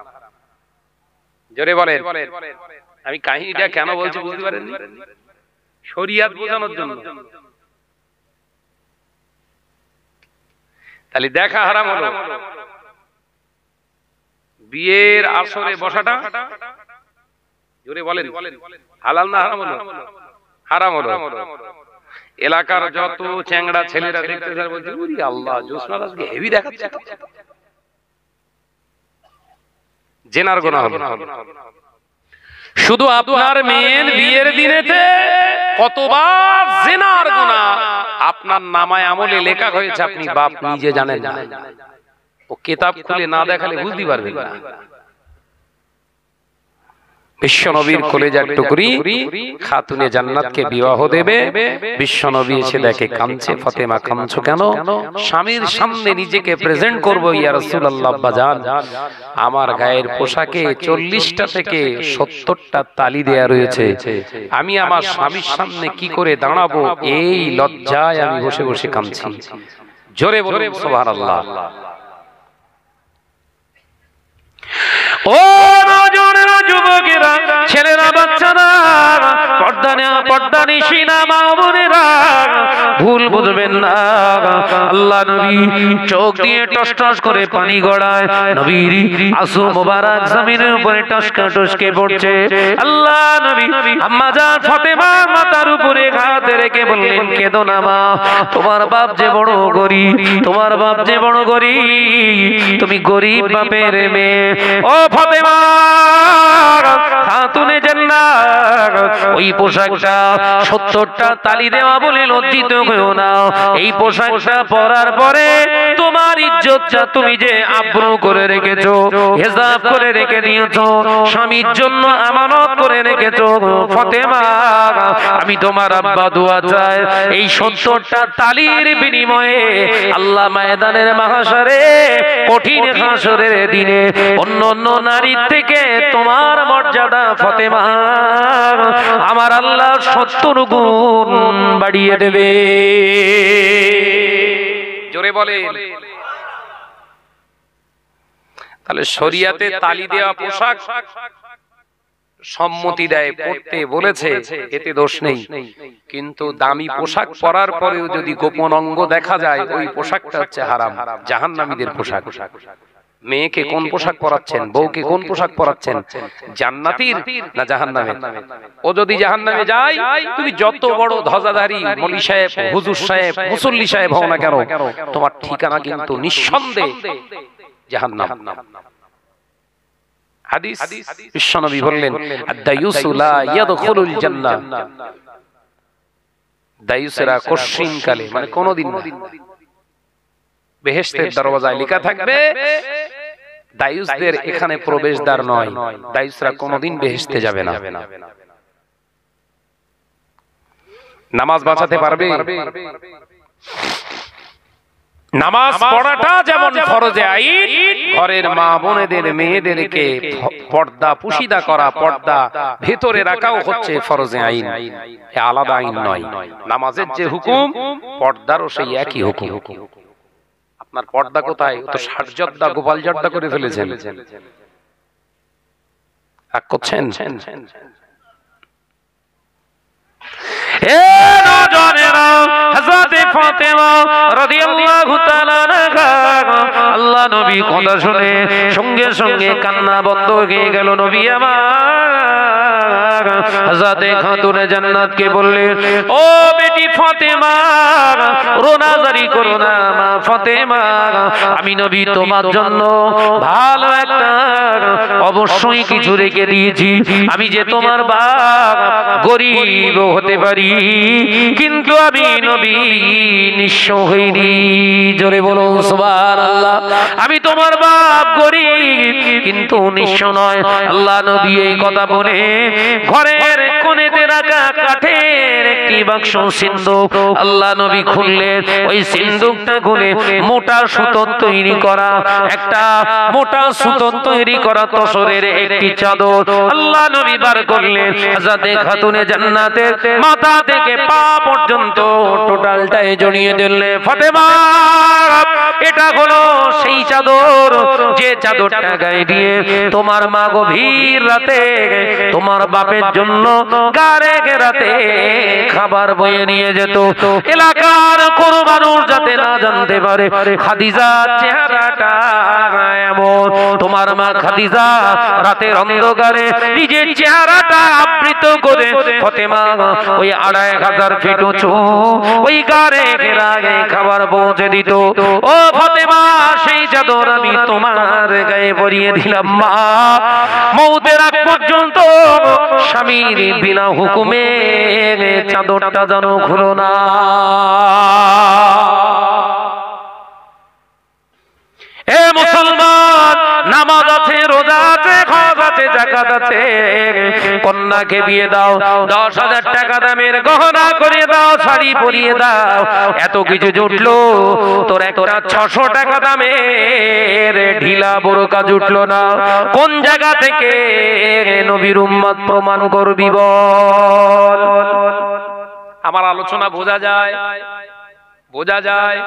Speaker 2: জোরে বলেন। আমি কাহিনীটা কেন বলছি বুঝতে পারেননি? শরিয়াত বোঝানোর জন্য। তাহলে দেখা হারাম হলো, বিয়ের আসরে বসাটা জোরে বলেন হালাল না হারাম হলো? হারাম হলো। এলাকার যত চ্যাংড়া ছেলেরা দেখতে যায় বলছে, ওরে আল্লাহ জোসনার আজকে হেভি দেখাচ্ছে, জেনার গুনাহ হলো। শুধু আপনার মেয়ের বিয়ের দিনেতে কতবার জেনার গুনাহ আপনার নামায় আমলে লেখা হয়েছে, আপনি বাপ নিজে জানেন না। ও কিতাব খুলে না দেখালে বুঝতে পারবেন না। বিশ্বনবীর কলেজার টুকরি খাতুনে জান্নাতকে বিবাহ দেবে, বিশ্বনবী এসে দেখে কাঁদছে, ফাতেমা কাঁদছো কেন? স্বামীর সামনে নিজেকে প্রেজেন্ট করব ইয়া রাসূলুল্লাহ বাজান, আমার গায়ের পোশাকে 40টা থেকে 70টা তালি দেয়া রয়েছে, আমি আমার স্বামীর সামনে কি করে দাঁড়াবো? এই লজ্জায় আমি বসে বসে কাঁদছি। জোরে বলুন সুবহানাল্লাহ। ও নজরের যুবকেরা, ছেলেরা, বাচ্চারা, পর্দা নিশিনা মা বোনেরা, ভুল বুঝবেন না। আল্লাহ নবী চোখ দিয়ে টস টস করে পানি গড়ায়, নবীর আসু মোবারক জমিনের উপরে টসকা টসকে পড়ছে। আল্লাহ নবী আম্মা জান ফাতেমা মাথার উপরে হাত
Speaker 1: হাত রেখে বললেন, কেঁদো না মা, তোমার বাপ যে বড় গরিব, তোমার বাপ যে বড় গরিব, তুমি গরিব বাপের মেয়ে। ও ফাতেমা খাতুনে জান্নাত, ওই পোশাকটা 70টা তালি দেওয়া বলে লজ্জিত হয়েও না। এই পোশাকটা পরার পরে তোমার ইজ্জতটা তুমি যে আব্রু করে রেখেছো, হেজাব করে রেখে দিয়েছো, স্বামীর জন্য আমানত করে রেখেছো। ফাতেমা আমি তোমার আব্বা দোয়া চাই, এই 70টা তালির বিনিময়ে আল্লাহ ময়দানের মাহশরে, কঠিন হাসরের দিনে অন্য অন্য নারীর থেকে তোমার মর্যাদা ফাতেমা আমার আল্লাহ 70 গুণ বাড়িয়ে দেবে।
Speaker 2: জোরে বলে। তাহলে শরিয়াতে তালি দেওয়া পোশাক সম্মতি দেয়, পড়তে বলেছে, এতে দোষ নেই। কিন্তু দামি পোশাক পরার পরেও যদি গোপন অঙ্গ দেখা যায়, ওই পোশাকটা হচ্ছে হারাম, জাহান্নামীদের পোশাক। মেয়েকে কোন পোশাক পরাচ্ছেন, বউকে কোন পোশাক পরাচ্ছেন, জান্নাতীর না জাহান্নামের? ও যদি জাহান্নামে যায়, তুমি যত বড় ধ্বজাধারী মৌলী সাহেব, হুজুর সাহেব, মুসল্লি সাহেব হও না কেন, তোমার ঠিকানা কিন্তু নিঃসন্দেহে জাহান্নাম। হাদিস বিশ্বনবী বললেন, আদ-দায়ুসু লা ইয়াদখুলুল জান্নাহ, দায়ুসেরা কশিন কালে মানে কোনদিন না, বেহেশতের দরওয়াজায় লেখা থাকবে দায়ুসদের এখানে প্রবেশদ্বার নয়, দায়ুসরা কোনদিন বেহেশতে যাবে না। নামাজ বাঁচাতে পারবে? নামাজ পড়াটা যেমন ফরজে আইন, ঘরের মা বোনেদের মেয়েদেরকে পর্দা পুশিদা করা, পর্দা ভেতরে রাখাও হচ্ছে ফরজে আইন, আলাদা আইন নয়। নামাজের যে হুকুম, পর্দারও সেই একই হুকুম। আপনার পর্দা কোথায়? তো সারজর্দা গোপাল জর্দা করে ফেলেছেন, রাগ করছেন?
Speaker 1: আল্লাহ নবী কথা শুনে সঙ্গে সঙ্গে কান্না বন্ধ হয়ে গেল। নবী আমার হযরতে খাতুনে জান্নাতকে বললেন, ও বেটি ফাতেমা, রোনাজারি করো না মা ফাতেমা, আমি নবী তোমার জন্য ভালো একটা অবশ্যই কিছু রেখে দিয়েছি। আমি যে তোমার বাপ, গরিব হতে পারি, কিন্তু আমি নবী নিঃস্ব হইনি। জোরে বলো সুবহানাল্লাহ। আমি তোমার বাপ গরিব, কিন্তু নিঃস্ব নয়। আল্লাহ নবী এই কথা বলে ঘরের কোণেতে রাখা কাঠের একটি বাক্স সিন্দুক আল্লাহ নবী খুললেন। ওই সিন্দুকটা খুলে মোটা সুতোর তৈরি করা, একটা মোটা সুতোর তৈরি করা তসরের একটি চাদর আল্লাহ নবী বার করলেন। হযরতে খাতুনে জান্নাতের মাথা থেকে পা পর্যন্ত টোটালটাই জড়িয়ে দিলেন। ফাতেমা, এটা হলো সেই চাদর, যে চাদরটা গায়ে দিয়ে তোমার মা গভীর রাতে তোমার বাপের জন্য গারে গেরাতে খাবার বয়ে নিয়ে যেত। এলাকার কোন মানুষ যাতে না জানতে পারে খাদিজার চেহারাটা এমন। তোমার মা খাদিজা রাতের অন্ধকারে নিজের চেহারাটা আবৃত করে ফাতেমা ওই 2500 ফিট উঁচু ওই গারে গেরাতে খাবার পৌঁছে দিত। ও ফাতেমা, সেই চাদর আমি তোমার গায়ে পরিয়ে দিলাম মা, মওতের আগ পর্যন্ত স্বামীর বিনা হুকুমে চাদরটা যেন খুলো না। এ মুসলমান, নামাজ আছে, রোজা আছে, হজ আছে, যাকাত আছে, কন্যাকে বিয়ে দাও, 10,000 টাকা দামের গহনা করে দাও, শাড়ি পরিয়ে দাও, এত কিছু জুটলো, তোর একটা 600 টাকা দামের ঢিলা বোরকা জুটলো না। কোন জায়গা থেকে নবীর উম্মত প্রমাণ করবি বল?
Speaker 2: আমার আলোচনা বোঝা যায়, বোঝা যায়।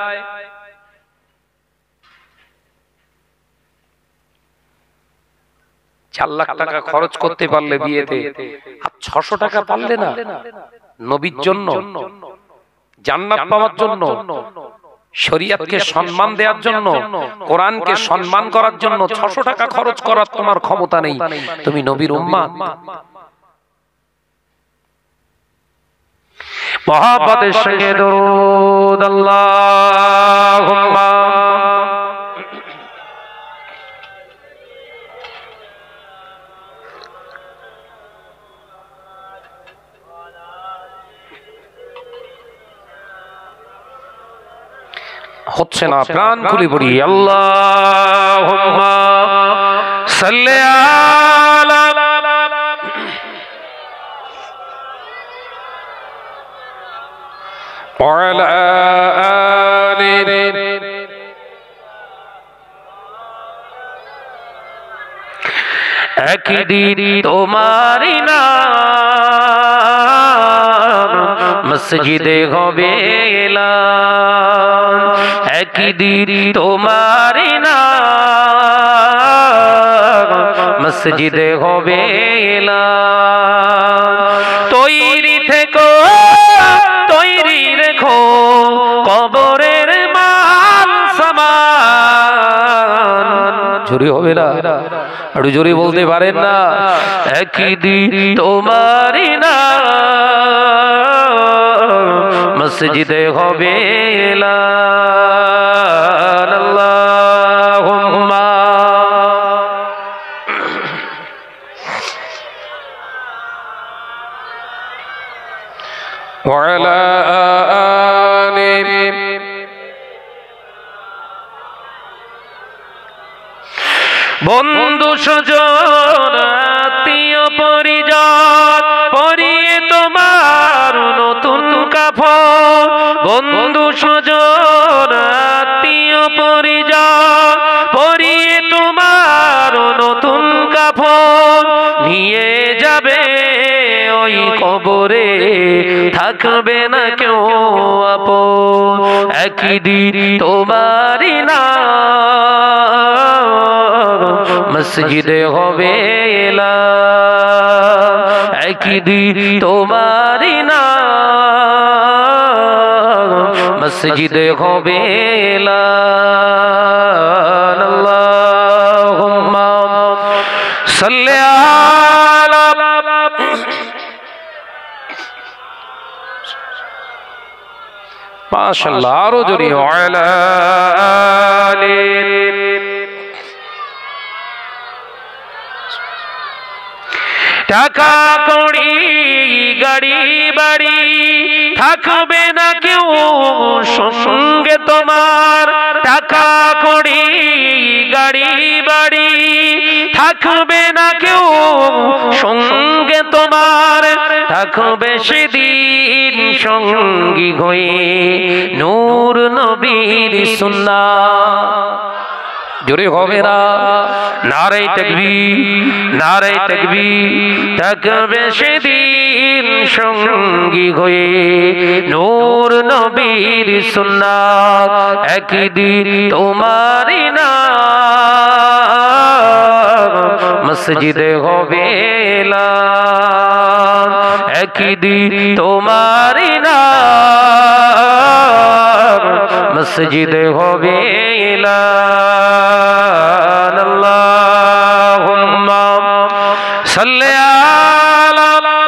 Speaker 1: 4 লাখ টাকা খরচ করতে পারলে বিয়েতে, আর 600 টাকা পারলে না নবীর জন্য, জান্নাত পাওয়ার জন্য, শরীয়তকে সম্মান দেওয়ার জন্য, কোরআনকে সম্মান করার জন্য 600 টাকা খরচ করার তোমার ক্ষমতা নেই। তুমি নবীর উম্মত। মোহাব্বতের সঙ্গে দরুদ আল্লাহুম্মা হচ্ছে না, প্রাণ খুলে পড়ি আল্লাহুম্মা সাল্লি আলা ওয়ালা আলি একদিন তোমারি নাম মসজিদে হবে এলান, একদিন তোমারি নাম মসজিদে হবে এলান। তৈরি থেকো, তৈরি রেখো কবরের মাল সামান। চুরি হবে না, একটু জোরে বলতে পারেন না? একদিন তোমারি নাম মসজিদে হবে এলান। আল্লাহুম্মা ওয়ালা আলি বন্ধু স্বজন আত্মীয় পরিজন পরিয়ে তোমার নতুন কাফন, বন্ধু স্বজন আত্মীয় পরিজন পরিয়ে তোমার নতুন কাফন নিয়ে যাবে ওই কবরে, থাকবে না কেউ আপন। একদিন তোমারি নাম মসজিদে হবে এলান, একদিন তোমারি নাম মসজিদে হবে এলান। আল্লাহুম্মা সাল্লি আলা মাশাআল্লাহ, আরো জোরে ওয়ালা আলি। টাকা কড়ি গাড়ি বাড়ি থাকবে না কেউ সঙ্গে তোমার, টাকা কড়ি গাড়ি বাড়ি থাকবে না কেউ সঙ্গে তোমার, থাকবে সেদিন সঙ্গী হয়ে নূর নবীর সুন্নাহ। জোরে হবে না? নারে তাকবীর, নারে তাকবীর। থাকবে সেদিন সঙ্গী হয়ে নূর নবীর সুন্নাহ, একদিন তোমারি নাম মসজিদে হবে এলান, একদিন তোমারি নাম মসজিদে হবে এলান। আল্লাহুম্মা সাল্লি আলা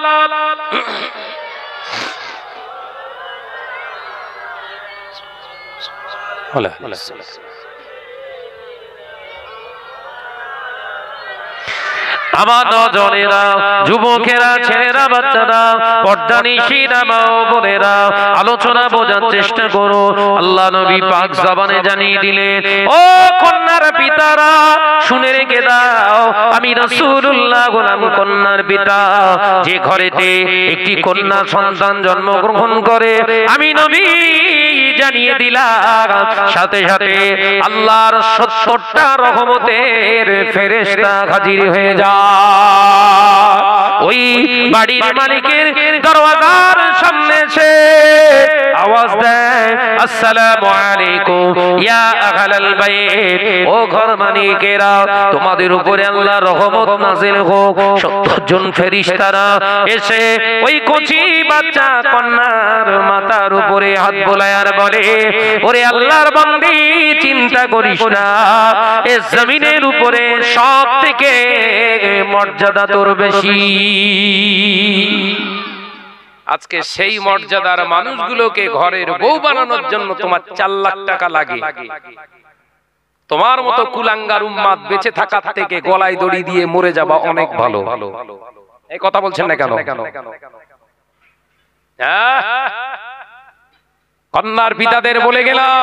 Speaker 1: আমার নজনেরা, যুবকেরা, ছেলেরা, বাচ্চারা, পর্দানিশীরা, মা ও বোনেরা, আলোচনা বোঝার চেষ্টা করো। আল্লাহ নবী পাক জবানে জানিয়ে দিলেন, ও কন্যার পিতারা শুনে রেখে দাও, আমি রাসূলুল্লাহ গোলাম কন্যার পিতা। যে ঘরেতে একটি কন্যা সন্তান জন্মগ্রহণ করে আমি নবী জানিয়ে দিলাম, সাথে সাথে আল্লাহর ৭০টা রহমতের ফেরেশতা হাজির হয়ে যায়। ওই বাড়ির মালিকের দরওয়াজার সামনে এসে আওয়াজ দেয়, আসসালামু আলাইকুম ইয়া আহলাল বাইত। ও ঘর মালিকেরা, তোমাদের উপরে আল্লাহর রহমত নাযিল হোক। ৭০ জন ফেরেশতারা এসে ওই কচি বাচ্চা কন্যার মাথার উপরে হাত বোলায় আর বলে, ওরে আল্লাহর বান্দি, চিন্তা করিস না, এই জমিনের উপরে সব থেকে মর্যাদা তোর বেশি।
Speaker 2: আজকে সেই মর্যাদার মানুষগুলোকে ঘরের বউ বানানোর জন্য তোমার 4 লাখ টাকা লাগে। তোমার মতো কুলাঙ্গার উম্মাদ বেঁচে থাকার থেকে গলায় দড়ি দিয়ে মরে যাবা অনেক ভালো। এই কথা বলছেন না কেন? কন্যার পিতাদের বলে গেলাম,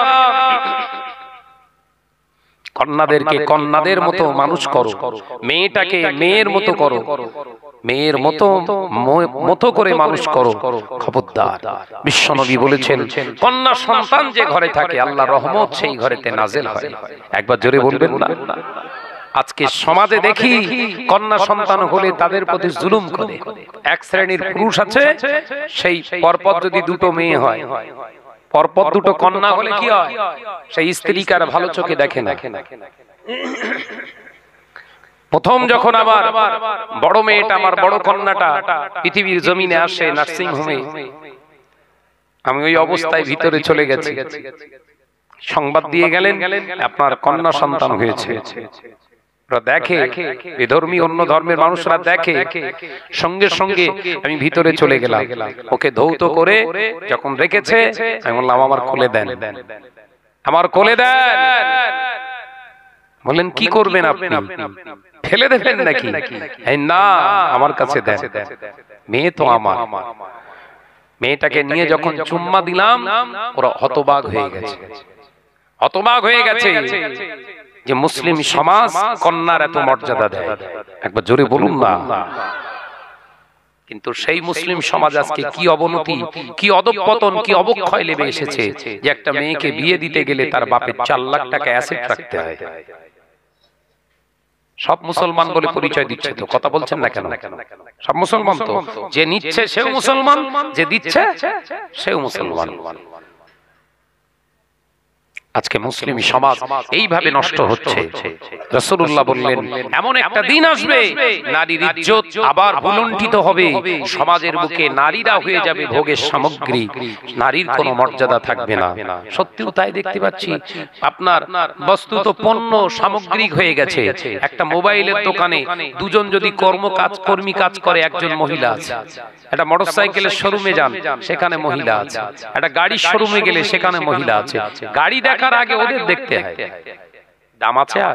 Speaker 2: কন্যাদেরকে কন্যাদের মতো মানুষ করো, মেয়েটাকে মেয়ের মতো করো, মেয়ের মতো করে মানুষ করো। খবরদার, বিশ্বনবী বলেছেন কন্যা সন্তান যে ঘরে থাকে আল্লাহর রহমত সেই ঘরেতে নাজেল হয়। একবার জোরে বলবেন না? আজকে সমাজে দেখি কন্যা সন্তান হলে তাদের প্রতি জুলুম করে। এক শ্রেণীর পুরুষ আছে, সেই পরপর যদি দুটো মেয়ে হয়, পরপর দুটো কন্যা হলে কি হয়, সেই স্ত্রীকে আর ভালো চোখে দেখে না। প্রথম যখন আবার বড় মেয়েটা, আমার বড় কন্যাটা পৃথিবীর জমিনে আসে নার্সিং হোমে, আমি ওই অবস্থায় ভিতরে চলে গেছি। সংবাদ দিয়ে গেলেন আপনার কন্যা সন্তান হয়েছে। দেখে বিধর্মী অন্য ধর্মের মানুষরা দেখে, সঙ্গে সঙ্গে আমি ভিতরে চলে গেলাম। ওকে ধৌত করে যখন রেখেছে আমি বললাম আমার কোলে দেন, আমার কোলে দেন। বললেন কি করবেন আপনি, ফেলে দেবেন নাকি? না, আমার কাছে দেন, মেয়ে তো আমার। মেয়েটাকে নিয়ে যখন চুম্মা দিলাম ওরা হতবাক হয়ে গেছে, হতবাক হয়ে গেছে যে মুসলিম সমাজ কন্যার এত মর্যাদা দেয়। একবার জোরে বলুন না। কিন্তু সেই মুসলিম সমাজ আজকে কি অবনতি, কি অধঃপতন, কি অবক্ষয় নেমে এসেছে যে একটা মেয়েকে বিয়ে দিতে গেলে তার বাপের 4 লাখ টাকা অ্যাসেট রাখতে হয়। সব মুসলমান বলে পরিচয় দিচ্ছে তো, কথা বলছেন না কেন? সব মুসলমান তো, যে নিচ্ছে সেও মুসলমান, যে দিচ্ছে সেও মুসলমান। আজকে মুসলিম সমাজ এইভাবে নষ্ট হচ্ছে। রাসূলুল্লাহ বললেন এমন একটা দিন আসবে নারীর ইজ্জত আবার ভুলুণ্ঠিত হবে, সমাজের বুকে নারীরা হয়ে যাবে ভোগের সামগ্রী, নারীর কোনো মর্যাদা থাকবে না। সত্যিও তাই দেখতে পাচ্ছি। আপনার বস্তুত পণ্য সামগ্রিক হয়ে গেছে। একটা মোবাইলের দোকানে দুজন যদি কর্মী কাজ করে, একজন মহিলা আছে। একটা মোটরসাইকেলের শোরুমে যান, সেখানে মহিলা আছে। একটা গাড়ির শোরুমে গেলে সেখানে মহিলা আছে। গাড়ি দেখার আগে ওদের দেখতে হয়, দাম আছে। আর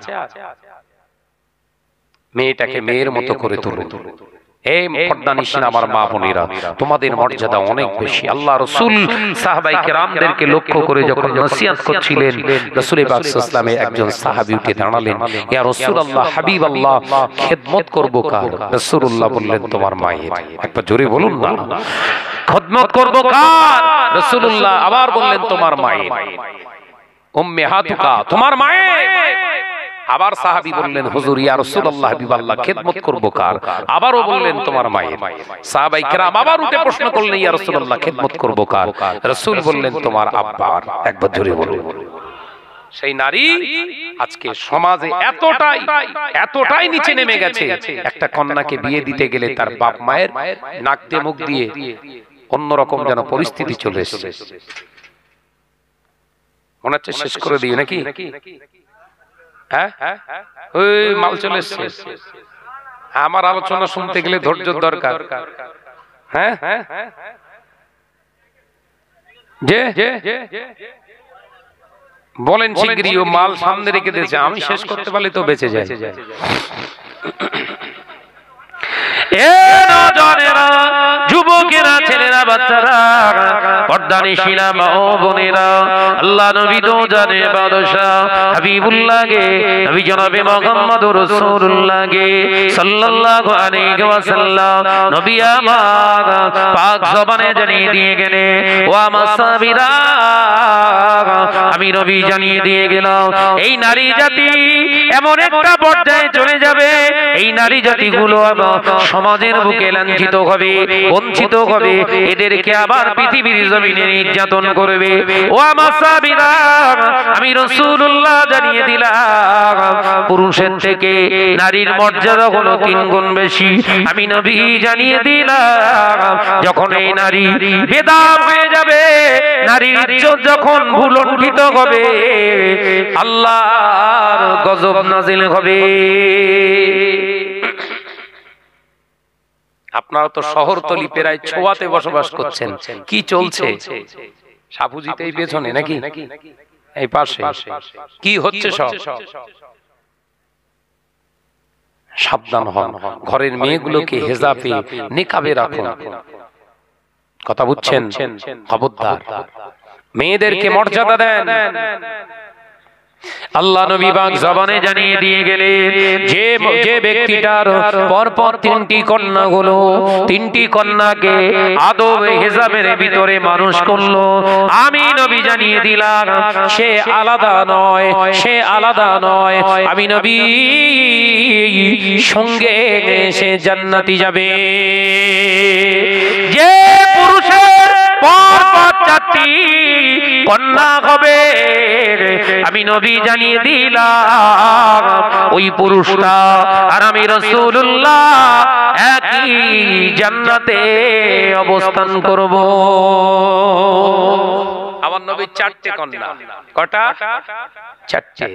Speaker 2: মেয়েটাকে মেয়ের মতো করে তুলো। এই পর্দানিশীন আমার মা বোনেরা, তোমাদের মর্যাদা অনেক বেশি। আল্লাহ রাসূল সাহাবায়ে কেরামদেরকে লক্ষ্য করে যখন নসিহত করছিলেন, রাসূল পাক সাল্লাল্লাহু আলাইহি ওয়াসাল্লাম একজন সাহাবী উঠে দাঁড়ালেন, ইয়া রাসূলুল্লাহ, হাবিবাল্লাহ, খেদমত করব কার? রাসূলুল্লাহ বললেন তোমার মায়ের। একবার জোরে বলুন না, খেদমত করব কার? রাসূলুল্লাহ আবার বললেন তোমার মায়ের। উম্মাহাতুকা, তোমার মায়ের। আবার সাহাবী বললেন হুজুর ইয়া রাসূলুল্লাহ, হাবিবাল্লাহ, খেদমত করব কার? আবারও বললেন তোমার মায়ের। সাহাবায়ে কেরাম আবার উঠে প্রশ্ন করলেন ইয়া রাসূলুল্লাহ, খেদমত করব কার? রাসূল বললেন তোমার আব্বার। একবার জোরে বলুন। সেই নারী আজকে সমাজে এতটাই নিচে নেমে গেছে, একটা কন্যাকে বিয়ে দিতে গেলে তার বাপ মায়ের নাক দিয়ে মুখ দিয়ে অন্যরকম যেন পরিস্থিতি চলে এসেছে। মনে হচ্ছে শেষ করে দিই নাকি? হ্যাঁ, ওই মাল চলে এসছে। আমার আলোচনা শুনতে গেলে ধৈর্য দরকার। হ্যাঁ, যে বলেন শিগগিরই, ও মাল সামনে রেখে দিয়েছে, আমি শেষ করতে পারলে তো বেঁচে যায়। যুবকেরা, ছেলেরা, বাচ্চারা, পর্দানিশীনা মা ও বোনেরা, আল্লাহ নবী তো জানে বাদশা হাবিবুল্লাহকে, নবী জনাবে মুহাম্মদুর রাসূলুল্লাহকে সাল্লাল্লাহু আলাইহি ওয়াসাল্লাম নবী আমার পাক জবানে জানিয়ে দিয়ে গেলে, ও আমার সাহাবীরা, আমি নবী জানিয়ে দিয়ে গেলাম এই নারী জাতি এমন একটা পর্যায়ে চলে যাবে, এই নারী জাতিগুলো সমাজের বুকে লাঞ্ছিত হবে, বঞ্চিত হবে, এদেরকে আবার পৃথিবীর জমিনে নির্যাতন করবে। ও আমার সাহাবীরা, আমি রাসূলুল্লাহ জানিয়ে দিলাম পুরুষের থেকে নারীর মর্যাদা হলো 3 গুণ বেশি। আমি নবী জানিয়ে দিলাম যখন এই নারী বেদাব হয়ে যাবে, নারীর ইজ্জত যখন ভুলুণ্ঠিত হবে, আল্লাহর গজব নাজিল হবে। আপনারা তো শহরতলি প্রায় ছোয়াতে বসবাস করছেন, কি চলছে সাপুজিতে এই পেছনে নাকি এই পাশে কি হচ্ছে সব? সাবধান হন, ঘরের মেয়েগুলোকে হেজাবে নিকাবে রাখুন। কথা বুঝছেন? খবরদার, মেয়েদেরকে মর্যাদা দেন। আল্লাহ নবী পাক জবানে জানিয়ে দিয়ে গেলেন যে ব্যক্তিটার পরপর তিনটি কন্যা হলো, তিনটি কন্যাকে আদব হিসাবের ভিতরে মানুষ করলো, আমি নবী জানিয়ে দিলাম সে আলাদা নয়, সে আলাদা নয়, আমি নবী সঙ্গে সে জান্নাতি যাবে। যে পুরুষের পরপর চারটি কন্যা হবে, আমি নবী জানিয়ে দিলাম ওই পুরুষটা আর আমি রাসূলুল্লাহ একই জান্নাতে অবস্থান করব। আমার নবীর চারটি কন্যা, কটা? চারটি।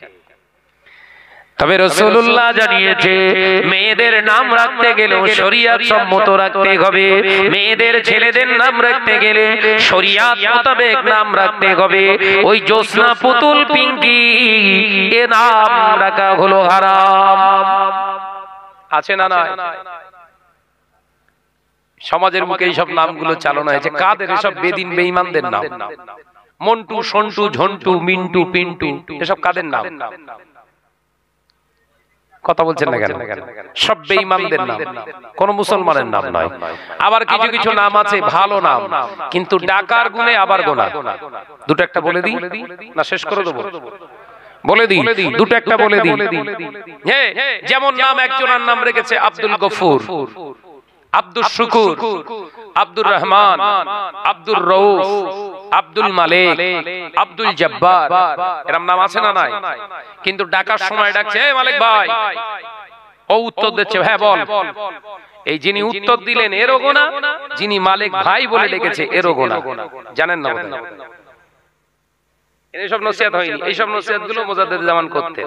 Speaker 2: তবে রাসূলুল্লাহ জানিয়েছে মেয়েদের নাম রাখতে গেলে শরীয়ত সম্মত রাখতে হবে, মেয়েদের ছেলেদের নাম রাখতে গেলে শরীয়ত মোতাবেক নাম রাখতে হবে। ওই জোসনা, পুতুল, পিঙ্কি এ নাম রাখা হলো হারাম। আছে না নাই? সমাজের মুখে এইসব নামগুলো চালানো হয়েছে। কাদের? এসব বেদিন বেঈমানদের নাম। মন্টু, সন্টু, ঝন্টু, মিন্টু, পিন্টু, এসব কাদের নাম? কথা বলছেন না কেন? সব বেঈমানদের নাম, কোন মুসলমানের নাম নয়। আবার কিছু কিছু নাম আছে ভালো নাম, কিন্তু ডাকার গুণে আবার গোনা। দুটো একটা বলে দিই না শেষ করে দেবো? বলে দিই, দুটো একটা বলে দিই। যেমন নাম একজনের নাম রেখেছে আব্দুল গফুর, আব্দুল শুকুর, আব্দুর রহমান, আব্দুর রউফ, আব্দুল মালিক, আব্দুল জব্বার, এরকম নাম আছে না নাই? কিন্তু ডাকার সময় ডাকছে এ মালিক ভাই, ও উত্তর দিচ্ছে হ্যাঁ বল। এই যিনি উত্তর দিলেন এরও গোনা, যিনি মালিক ভাই বলে ডেকেছে এরও গোনা। জানেন না? এইসব নসিহত হয়নি, এইসব নসিহত গুলো মুজাদ্দিদ জামান করতে।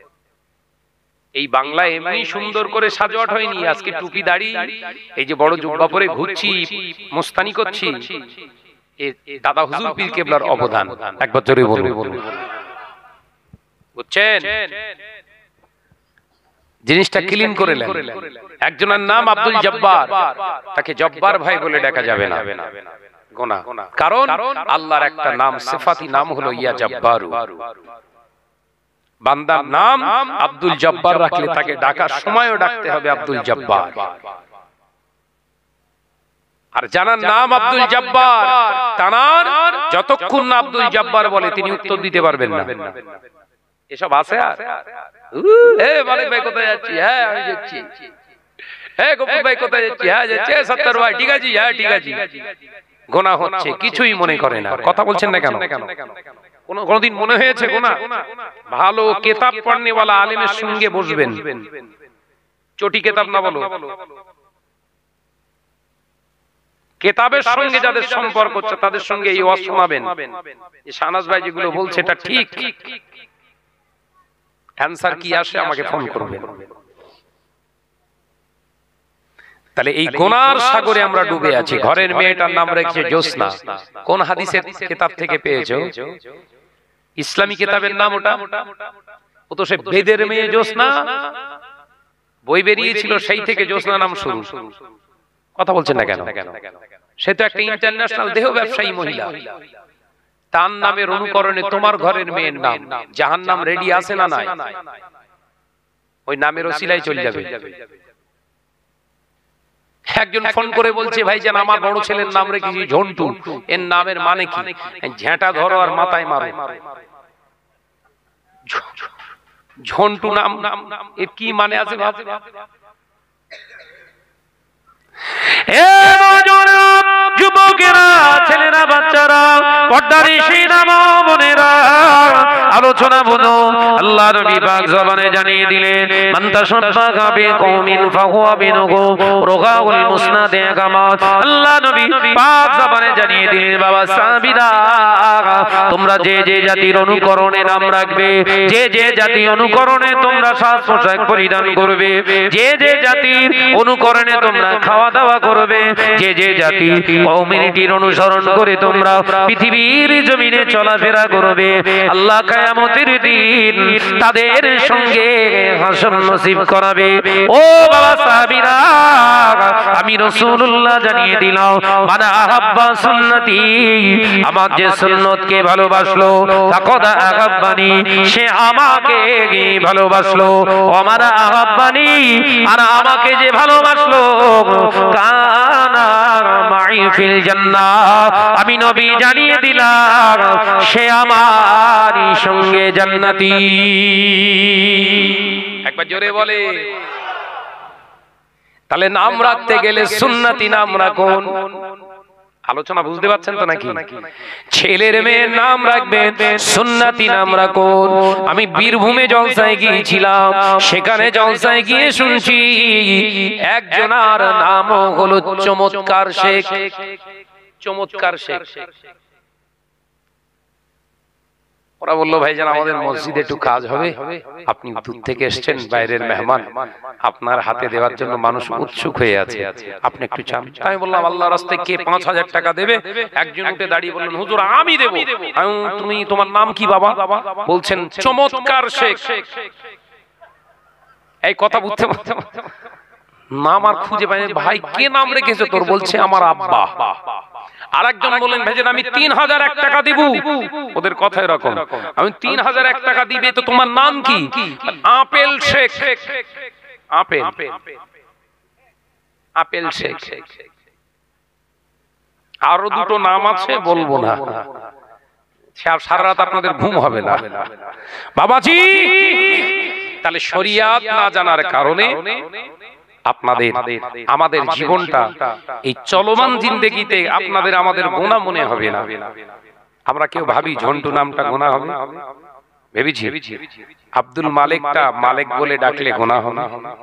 Speaker 2: এই বাংলা এমনি সুন্দর করে সাজওয়াট হয়নি। আজকে টুপি দাড়ি, এই যে বড় জুব্বা পরে ঘুরছি, মুস্তানি করছি, দাদা হুজুর পীর কেবলার অবদান। একবার জোরে বলুন, বুঝছেন? জিনিসটা ক্লিন করে নেন। একজনের নাম আব্দুল জব্বার, তাকে জব্বার ভাই বলে ডাকা যাবে না, গোনা। কারণ আল্লাহর একটা নাম, সিফাতি নাম হলো ইয়া জব্বারু। বান্দার নাম আব্দুল জব্বার রাখলে তাকে ডাকার সময়ও ডাকতে হবে আব্দুল জব্বার। আর জানার নাম আব্দুল জব্বার, তানার যতক্ষণ না আব্দুল জব্বার বলে তিনি উত্তর দিতে পারবেন না। এসব আছে? আর মালিক ভাই কোথায় যাচ্ছি? হ্যাঁ আমি যাচ্ছি। গোপাল ভাই কোথায় যাচ্ছি? হ্যাঁ যাচ্ছি। সত্তর ভাই ঠিক আছে? হ্যাঁ ঠিক আছে। গোনা হচ্ছে, কিছুই মনে করে না। কথা বলছেন না কেন? কোনদিন মনে হয়েছে গোনা? ভালো কিতাব পড়নেওয়ালা আলেমের সঙ্গে বসবেন, চটি কিতাব না বলো, কিতাবের সঙ্গে যাদের সম্পর্ক হচ্ছে তাদের সঙ্গে এই ওয়াজ শোনাবেন। শাহনাজ ভাই যেগুলো বলছে এটা ঠিক, অ্যানসার কি আসে আমাকে ফোন করবেন। তাহলে এই গোনার সাগরে আমরা ডুবে আছি। ঘরের মেয়েটার নাম রেখেছে জোসনা। কোন হাদিসের কিতাব থেকে পেয়েছো? ইসলামী কিতাবের নাম ওটা। ও তো সে বেদের মেয়ে জোসনা, বই বেরিয়েছিল সেই থেকে জোসনা নাম শুরু। কথা বলছেন না কেন? সে তো একটা ইন্টারন্যাশনাল দেহ ব্যবসায়ী মহিলা। তার নামের অনুকরণে তোমার ঘরের মেয়ের নাম জাহান্নাম রেডি আছে না নাই? ওই নামের ওসিলায় চলে যাবে। একজন ফোন করে বলছে ভাইজান আমার বড় ছেলের নাম রেখেছি ঝন্টু, এর নামের মানে কি? ঝেঁটা ধরো আর মাথায় মারো। ঝন্টু নাম এর কি মানে আছে ভাব? যুবকেরা, ছেলেরা, বাচ্চারা, পর্দার সেই নাম বোনেরা,
Speaker 1: আলোচনা বুঝো। আল্লাহ নবী পাক জবানে জানিয়ে দিলেন, মান তাশাব্বাহা বিকওমিন ফাহুয়া মিনহুম রগাউল মুসনাদে কামাত। আল্লাহ নবী পাক জবানে জানিয়ে দিলেন, বাবা সাহাবীরা, তোমরা যে যে জাতির অনুকরণে নাম রাখবে, যে যে জাতি অনুকরণে তোমরা সাজ পোশাক পরিধান করবে, যে যে জাতির অনুকরণে তোমরা খাওয়া দাওয়া করবে, যে যে জাতি কমিউনিটির অনুসরণ করে তোমরা পৃথিবীর জমিনে চলাফেরা করবে, আল্লাহ কিয়ামতের দিন তাদের সঙ্গে হাসর নসিব করাবে। ও বাবা সাহাবীরা, আমি রাসূলুল্লাহ জানিয়ে দিলাম, মানা আহাব্বা সুন্নতি, আমার যে সুন্নতকে ভালোবাসলো, তাকদা আহাব্বানি, সে আমাকে ভালোবাসলো। আমার আহাব্বানি, আর আমাকে যে ভালোবাসলো, কানা মাই ফিল জান্নাহ, আমি নবী জানিয়ে দিলাম, সে আমারই সঙ্গে জান্নাতি।
Speaker 2: একবার জোরে বলে। তাহলে নাম রাখতে গেলে সুন্নতি নাম রাখুন। আলোচনা বুঝতে পারছেন তো নাকি? ছেলের মেয়ের নাম রাখবেন, সুন্নতি নাম রাখুন। আমি বীরভূমে জলসায় গিয়েছিলাম, সেখানে জলসায় গিয়ে শুনছি একজনার নাম হলো চমৎকার শেখ। চমৎকার শেখ। ওরা বললো, ভাইজান আমাদের মসজিদে একটু কাজ হবে, আপনি দূর থেকে এসেছেন, বাইরের মেহমান, আপনার হাতে দেওয়ার জন্য মানুষ উৎসুক হয়ে আছে, আপনি একটু চান। আমি বললাম, আল্লাহর রাস্তায় কে 5000 টাকা দেবে? একজন উঠে দাঁড়িয়ে বললেন, হুজুর আমি দেব। তুমি, তোমার নাম কি বাবা? বলছেন চমৎকার শেখ। এই কথা বুঝতে নাম আর খুঁজে পাইনি। ভাই কে নাম রেখেছে তোর? বলছে আমার আব্বা। আরেকজন বলেন, ভাইজান আমি 3001 টাকা দিব। ওদের কথা এরকম, আমি 3001 টাকা দিবে, তো তোমার নাম কি? আপেল শেখ। আপেল, আপেল শেখ। আরো দুটো নাম আছে, বলবো না, সারা রাত আপনাদের ঘুম হবে না বাবাজি। তাহলে শরিয়াত না জানার কারণে আপনাদের আমাদের জীবনটা এই চলমান জিন্দেগিতে আপনাদের আমাদের গুনাহ মনে হবে না। আমরা কেউ ভাবি ঝন্টু নামটা গুনাহ হবে, ভেবেছি আব্দুল মালিকটা মালিক বলে ডাকলে গুনাহ হবে,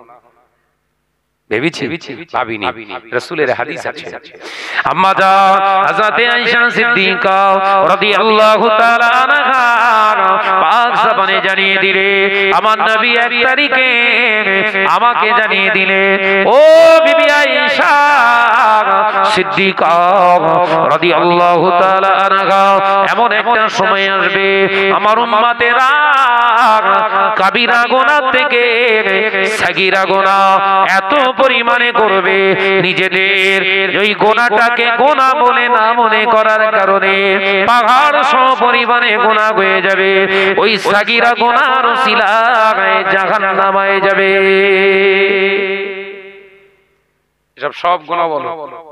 Speaker 2: ভেবেছি ভাবিনি। রাসূলের হাদিস আছে,
Speaker 1: আম্মা জান হযরত আয়েশা সিদ্দিকা রাদিয়াল্লাহু তাআলা আনহা পাক জবানে জানিয়ে দিলে, আমার নবী 1 তারিখে আমাকে জানিয়ে দিলে, ও বিবি আয়েশা সিদ্দিকা রাদিয়াল্লাহু তাআলা আনহা, এমন একটা সময় আসবে আমার উম্মতেরা কাবিরা গুনাহ থেকে সাগীরা গুনাহ এত পরিমাণে করবে, নিজেদের ওই গুনাহটাকে গুনাহ বলে না মনে করার কারণে পাহাড় সম পরিমাণে গুনাহ হয়ে যাবে। ওই সাগীরা গুনাহর উসিলায় জাহান্নামে যাবে।
Speaker 2: এসব সব গুনাহ বলো,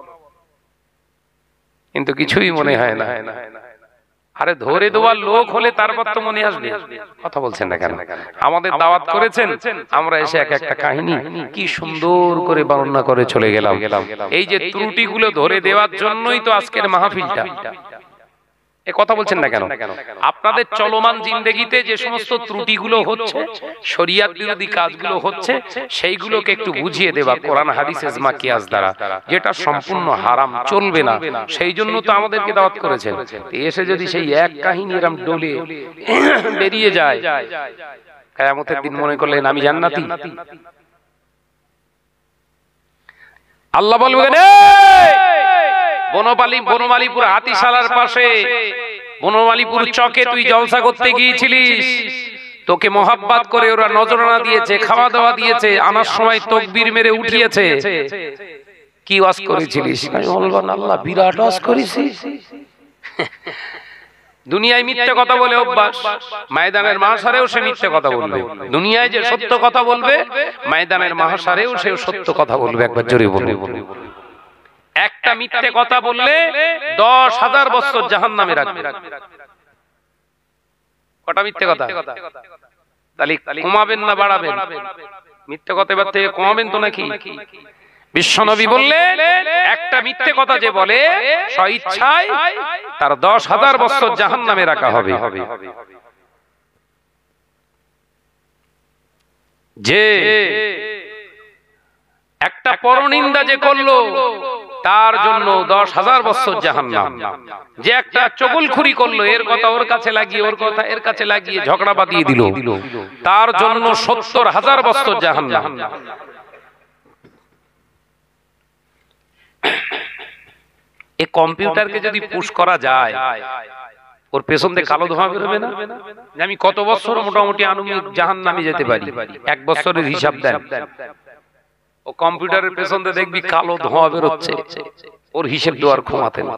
Speaker 2: কিন্তু কিছুই মনে হয় না। আরে ধরে দেওয়ার লোক হলে তারপর তো মনে আসবে। কথা বলছেন না কেন? আমাদের দাওয়াত করেছেন, আমরা এসে এক একটা কাহিনী কি সুন্দর করে বর্ণনা করে চলে গেলাম। এই যে ত্রুটিগুলো ধরে দেওয়ার জন্যই তো আজকের মাহফিলটা। এ কথা বলছেন না কেন? আপনাদের চলমান জিন্দেগিতে যে সমস্ত ত্রুটিগুলো হচ্ছে, শরিয়ত বিরোধী কাজগুলো হচ্ছে, সেইগুলোকে একটু বুঝিয়ে দেওয়া কোরআন হাদিস ইজমা কিয়াস দ্বারা, যেটা সম্পূর্ণ হারাম, চলবে না। সেই জন্য তো আমাদেরকে দাওয়াত করেছেন। এসে যদি সেই এক কাহিনী এরকম ডলে বেরিয়ে যায়, কিয়ামতের দিন মনে করলেন আমি জান্নাতি। আল্লাহ বলবেন, বনমালীপুর হাতিশালার পাশে বনমালীপুর চকে তুই জলসা করতে গিয়েছিলিস, তোকে মোহাব্বত করে ওরা নজরানা দিয়েছে, খাওয়া দাওয়া দিয়েছে, আনার সময় তাকবীর মেরে উঠিয়েছে, কি ওয়াজ করেছিলিস? আমি বললাম, আল্লাহ বিরাট ওয়াজ করেছিস। দুনিয়ায় মিথ্যে কথা বলে অভ্যাস, ময়দানের মাহশারেও সে মিথ্যে কথা বলবে। দুনিয়ায় যে সত্য কথা বলবে, ময়দানের মাহশারেও সে সত্য কথা বলবে। একবার জোরে বলুন। একটা মিথ্যে কথা বললে 10,000 বছর জাহান্নামে রাখবে। কটা মিথ্যে কথা? তাহলে কমাবেন না বাড়াবেন? মিথ্যে কথা এবার থেকে কমাবেন তো নাকি? বিশ্বনবী বললেন, একটা মিথ্যে কথা যে বলে স্বইচ্ছায় তার 10,000 বছর জাহান্নামে রাখা হবে। যে একটা পরনিন্দা যে করলো তার জন্য 10,000 বছর জাহান্নাম। যে একটা চগলখুরি করলো, এর কথা ওর কাছে লাগিয়ে, ওর কথা এর কাছে লাগিয়ে ঝগড়া বাঁধিয়ে দিল, তার জন্য 70,000 বছর জাহান্নাম। এই কম্পিউটারকে যদি পুশ করা যায়, ওর পেছন দিয়ে কালো ধোঁয়া বেরোবে না? আমি কত বছর মোটামুটি আনুমানিক জাহান্নামে যেতে পারি, 1 বছরের হিসাব দেন। ও কম্পিউটারের পেছন দিয়ে দেখবি কালো ধোঁয়া বেরোচ্ছে, ওর হিসেব দেওয়ার ক্ষমতা নেই।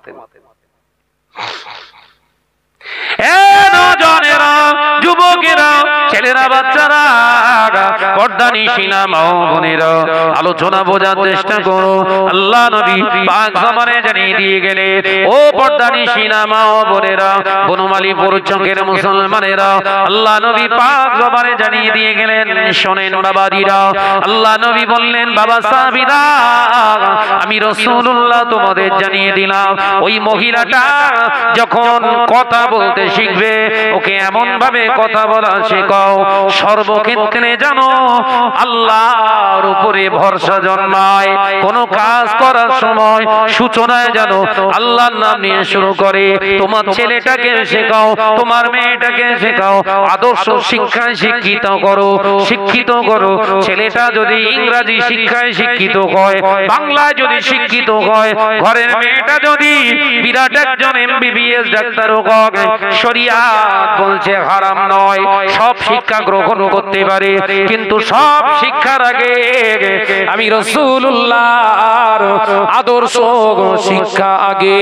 Speaker 1: নজনেরা, যুবকেরা, ছেলেরা, বাচ্চারা, পর্দানিশিনা মা ও বোনেরা, আলোচনা বোঝার চেষ্টা করো। আল্লাহ নবী পাক জবানে জানিয়ে দিয়ে গেলেন, ও পর্দানিশিনা মা ও বোনেরা, বনমালীপুর চকের মুসলমানেরা, আল্লাহ নবী পাক জবানে জানিয়ে দিয়ে গেলেন, শোনেন বাবাজিরা। আল্লাহ নবী বললেন, বাবা সাহাবীরা, আমি রাসূলুল্লাহ তোমাদের জানিয়ে দিলাম, ওই মহিলাটা যখন কথা বলতে শিখবে, ওকে এমন ভাবে কথা বলা শেখাও সর্বক্ষেত্রে জানো আল্লাহর উপরে ভরসা জন্মায়। কোন কাজ করার সময় সূচনায় জানো আল্লাহর নাম নিয়ে শুরু করে। তোমার ছেলেটাকে শেখাও, তোমার মেয়েটাকে শেখাও, আদর্শ শিক্ষায় শিক্ষিত করো, শিক্ষিত করো। ছেলেটা যদি ইংরেজি শিক্ষায় শিক্ষিত হয়, বাংলায় যদি শিক্ষিত হয়, ঘরের মেয়েটা যদি বিরাট একজন MBBS ডাক্তারও হয়, শরিয়াত বলছে হারাম নয়, সব শিক্ষা গ্রহণ করতে পারে, কিন্তু সব শিক্ষার আগে আমি রাসূলুল্লাহর আদর্শ শিক্ষা আগে।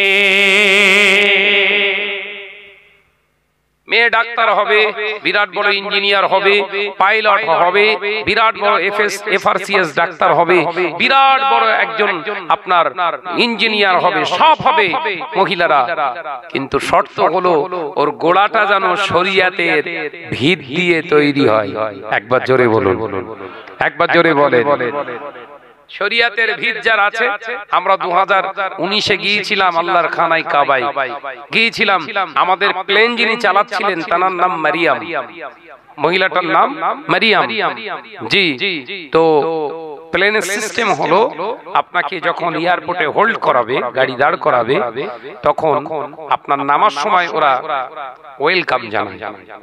Speaker 2: মেয়ে ডাক্তার হবে, বিরাট বড় ইঞ্জিনিয়ার হবে, পাইলট হবে, বিরাট বড় FRCS ডাক্তার হবে, বিরাট বড় একজন আপনার ইঞ্জিনিয়ার হবে, সব হবে মহিলারা। কিন্তু শর্ত হলো ওর গোড়াটা যেন শরিয়াতের ভিত দিয়ে তৈরি হয়। একবার জোরে বলুন, একবার জোরে বলেন। শরিয়াতের ভিত যার আছে, আমরা 2019-এ গিয়েছিলাম আল্লাহর খানায় কাবায় গিয়েছিলাম। আমাদের প্লেন যিনি চালাচ্ছিলেন তার নাম মারিয়াম, মহিলাটার নাম মারিয়াম। জি, তো প্লেনের সিস্টেম হলো আপনাকে যখন এয়ারপোর্টে হোল্ড করাবে, গাড়ি দাঁড় করাবে, তখন আপনার নামার সময় ওরা ওয়েলকাম জানায়।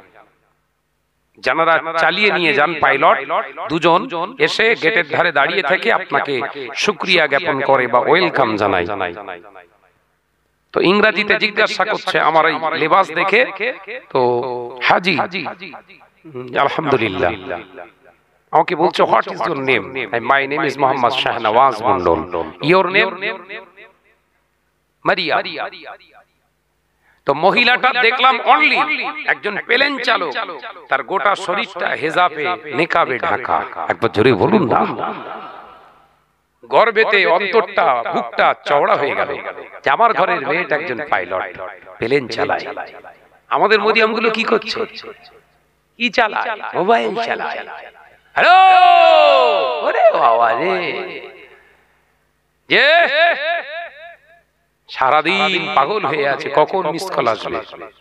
Speaker 2: যারা চালিয়ে নিয়ে যান পাইলট দুজন এসে গেটের ধারে দাঁড়িয়ে থেকে আপনাকে শুকরিয়া জ্ঞাপন করে বা ওয়েলকাম জানায়। তো ইংরেজিতে জিজ্ঞাসা করছে আমার এই লেবাস দেখে, তো হাজি আলহামদুলিল্লাহ, আমাকে বলছে what is your name? My name is Mohammad Shahnawaz Mondal. Your name? Maria. তো মহিলাটা দেখলাম অনলি একজন প্লেন চালক, তার গোটা শরীরটা হেজাবে নিকাবে ঢাকা। একবার জোরে বলুন না। গর্বেতে অন্তরটা বুকটা চওড়া হয়ে গেল যে আমার ঘরের মেয়েটা একজন পাইলট, প্লেন চালায়। আমাদের মরিয়ামগুলো কি করছে? কি চালায়? মোবাইল চালায়। হ্যালো, ওরে বাবা রে, যে সারাদিন পাগল হয়ে আছে কখন মিস কল আসবে।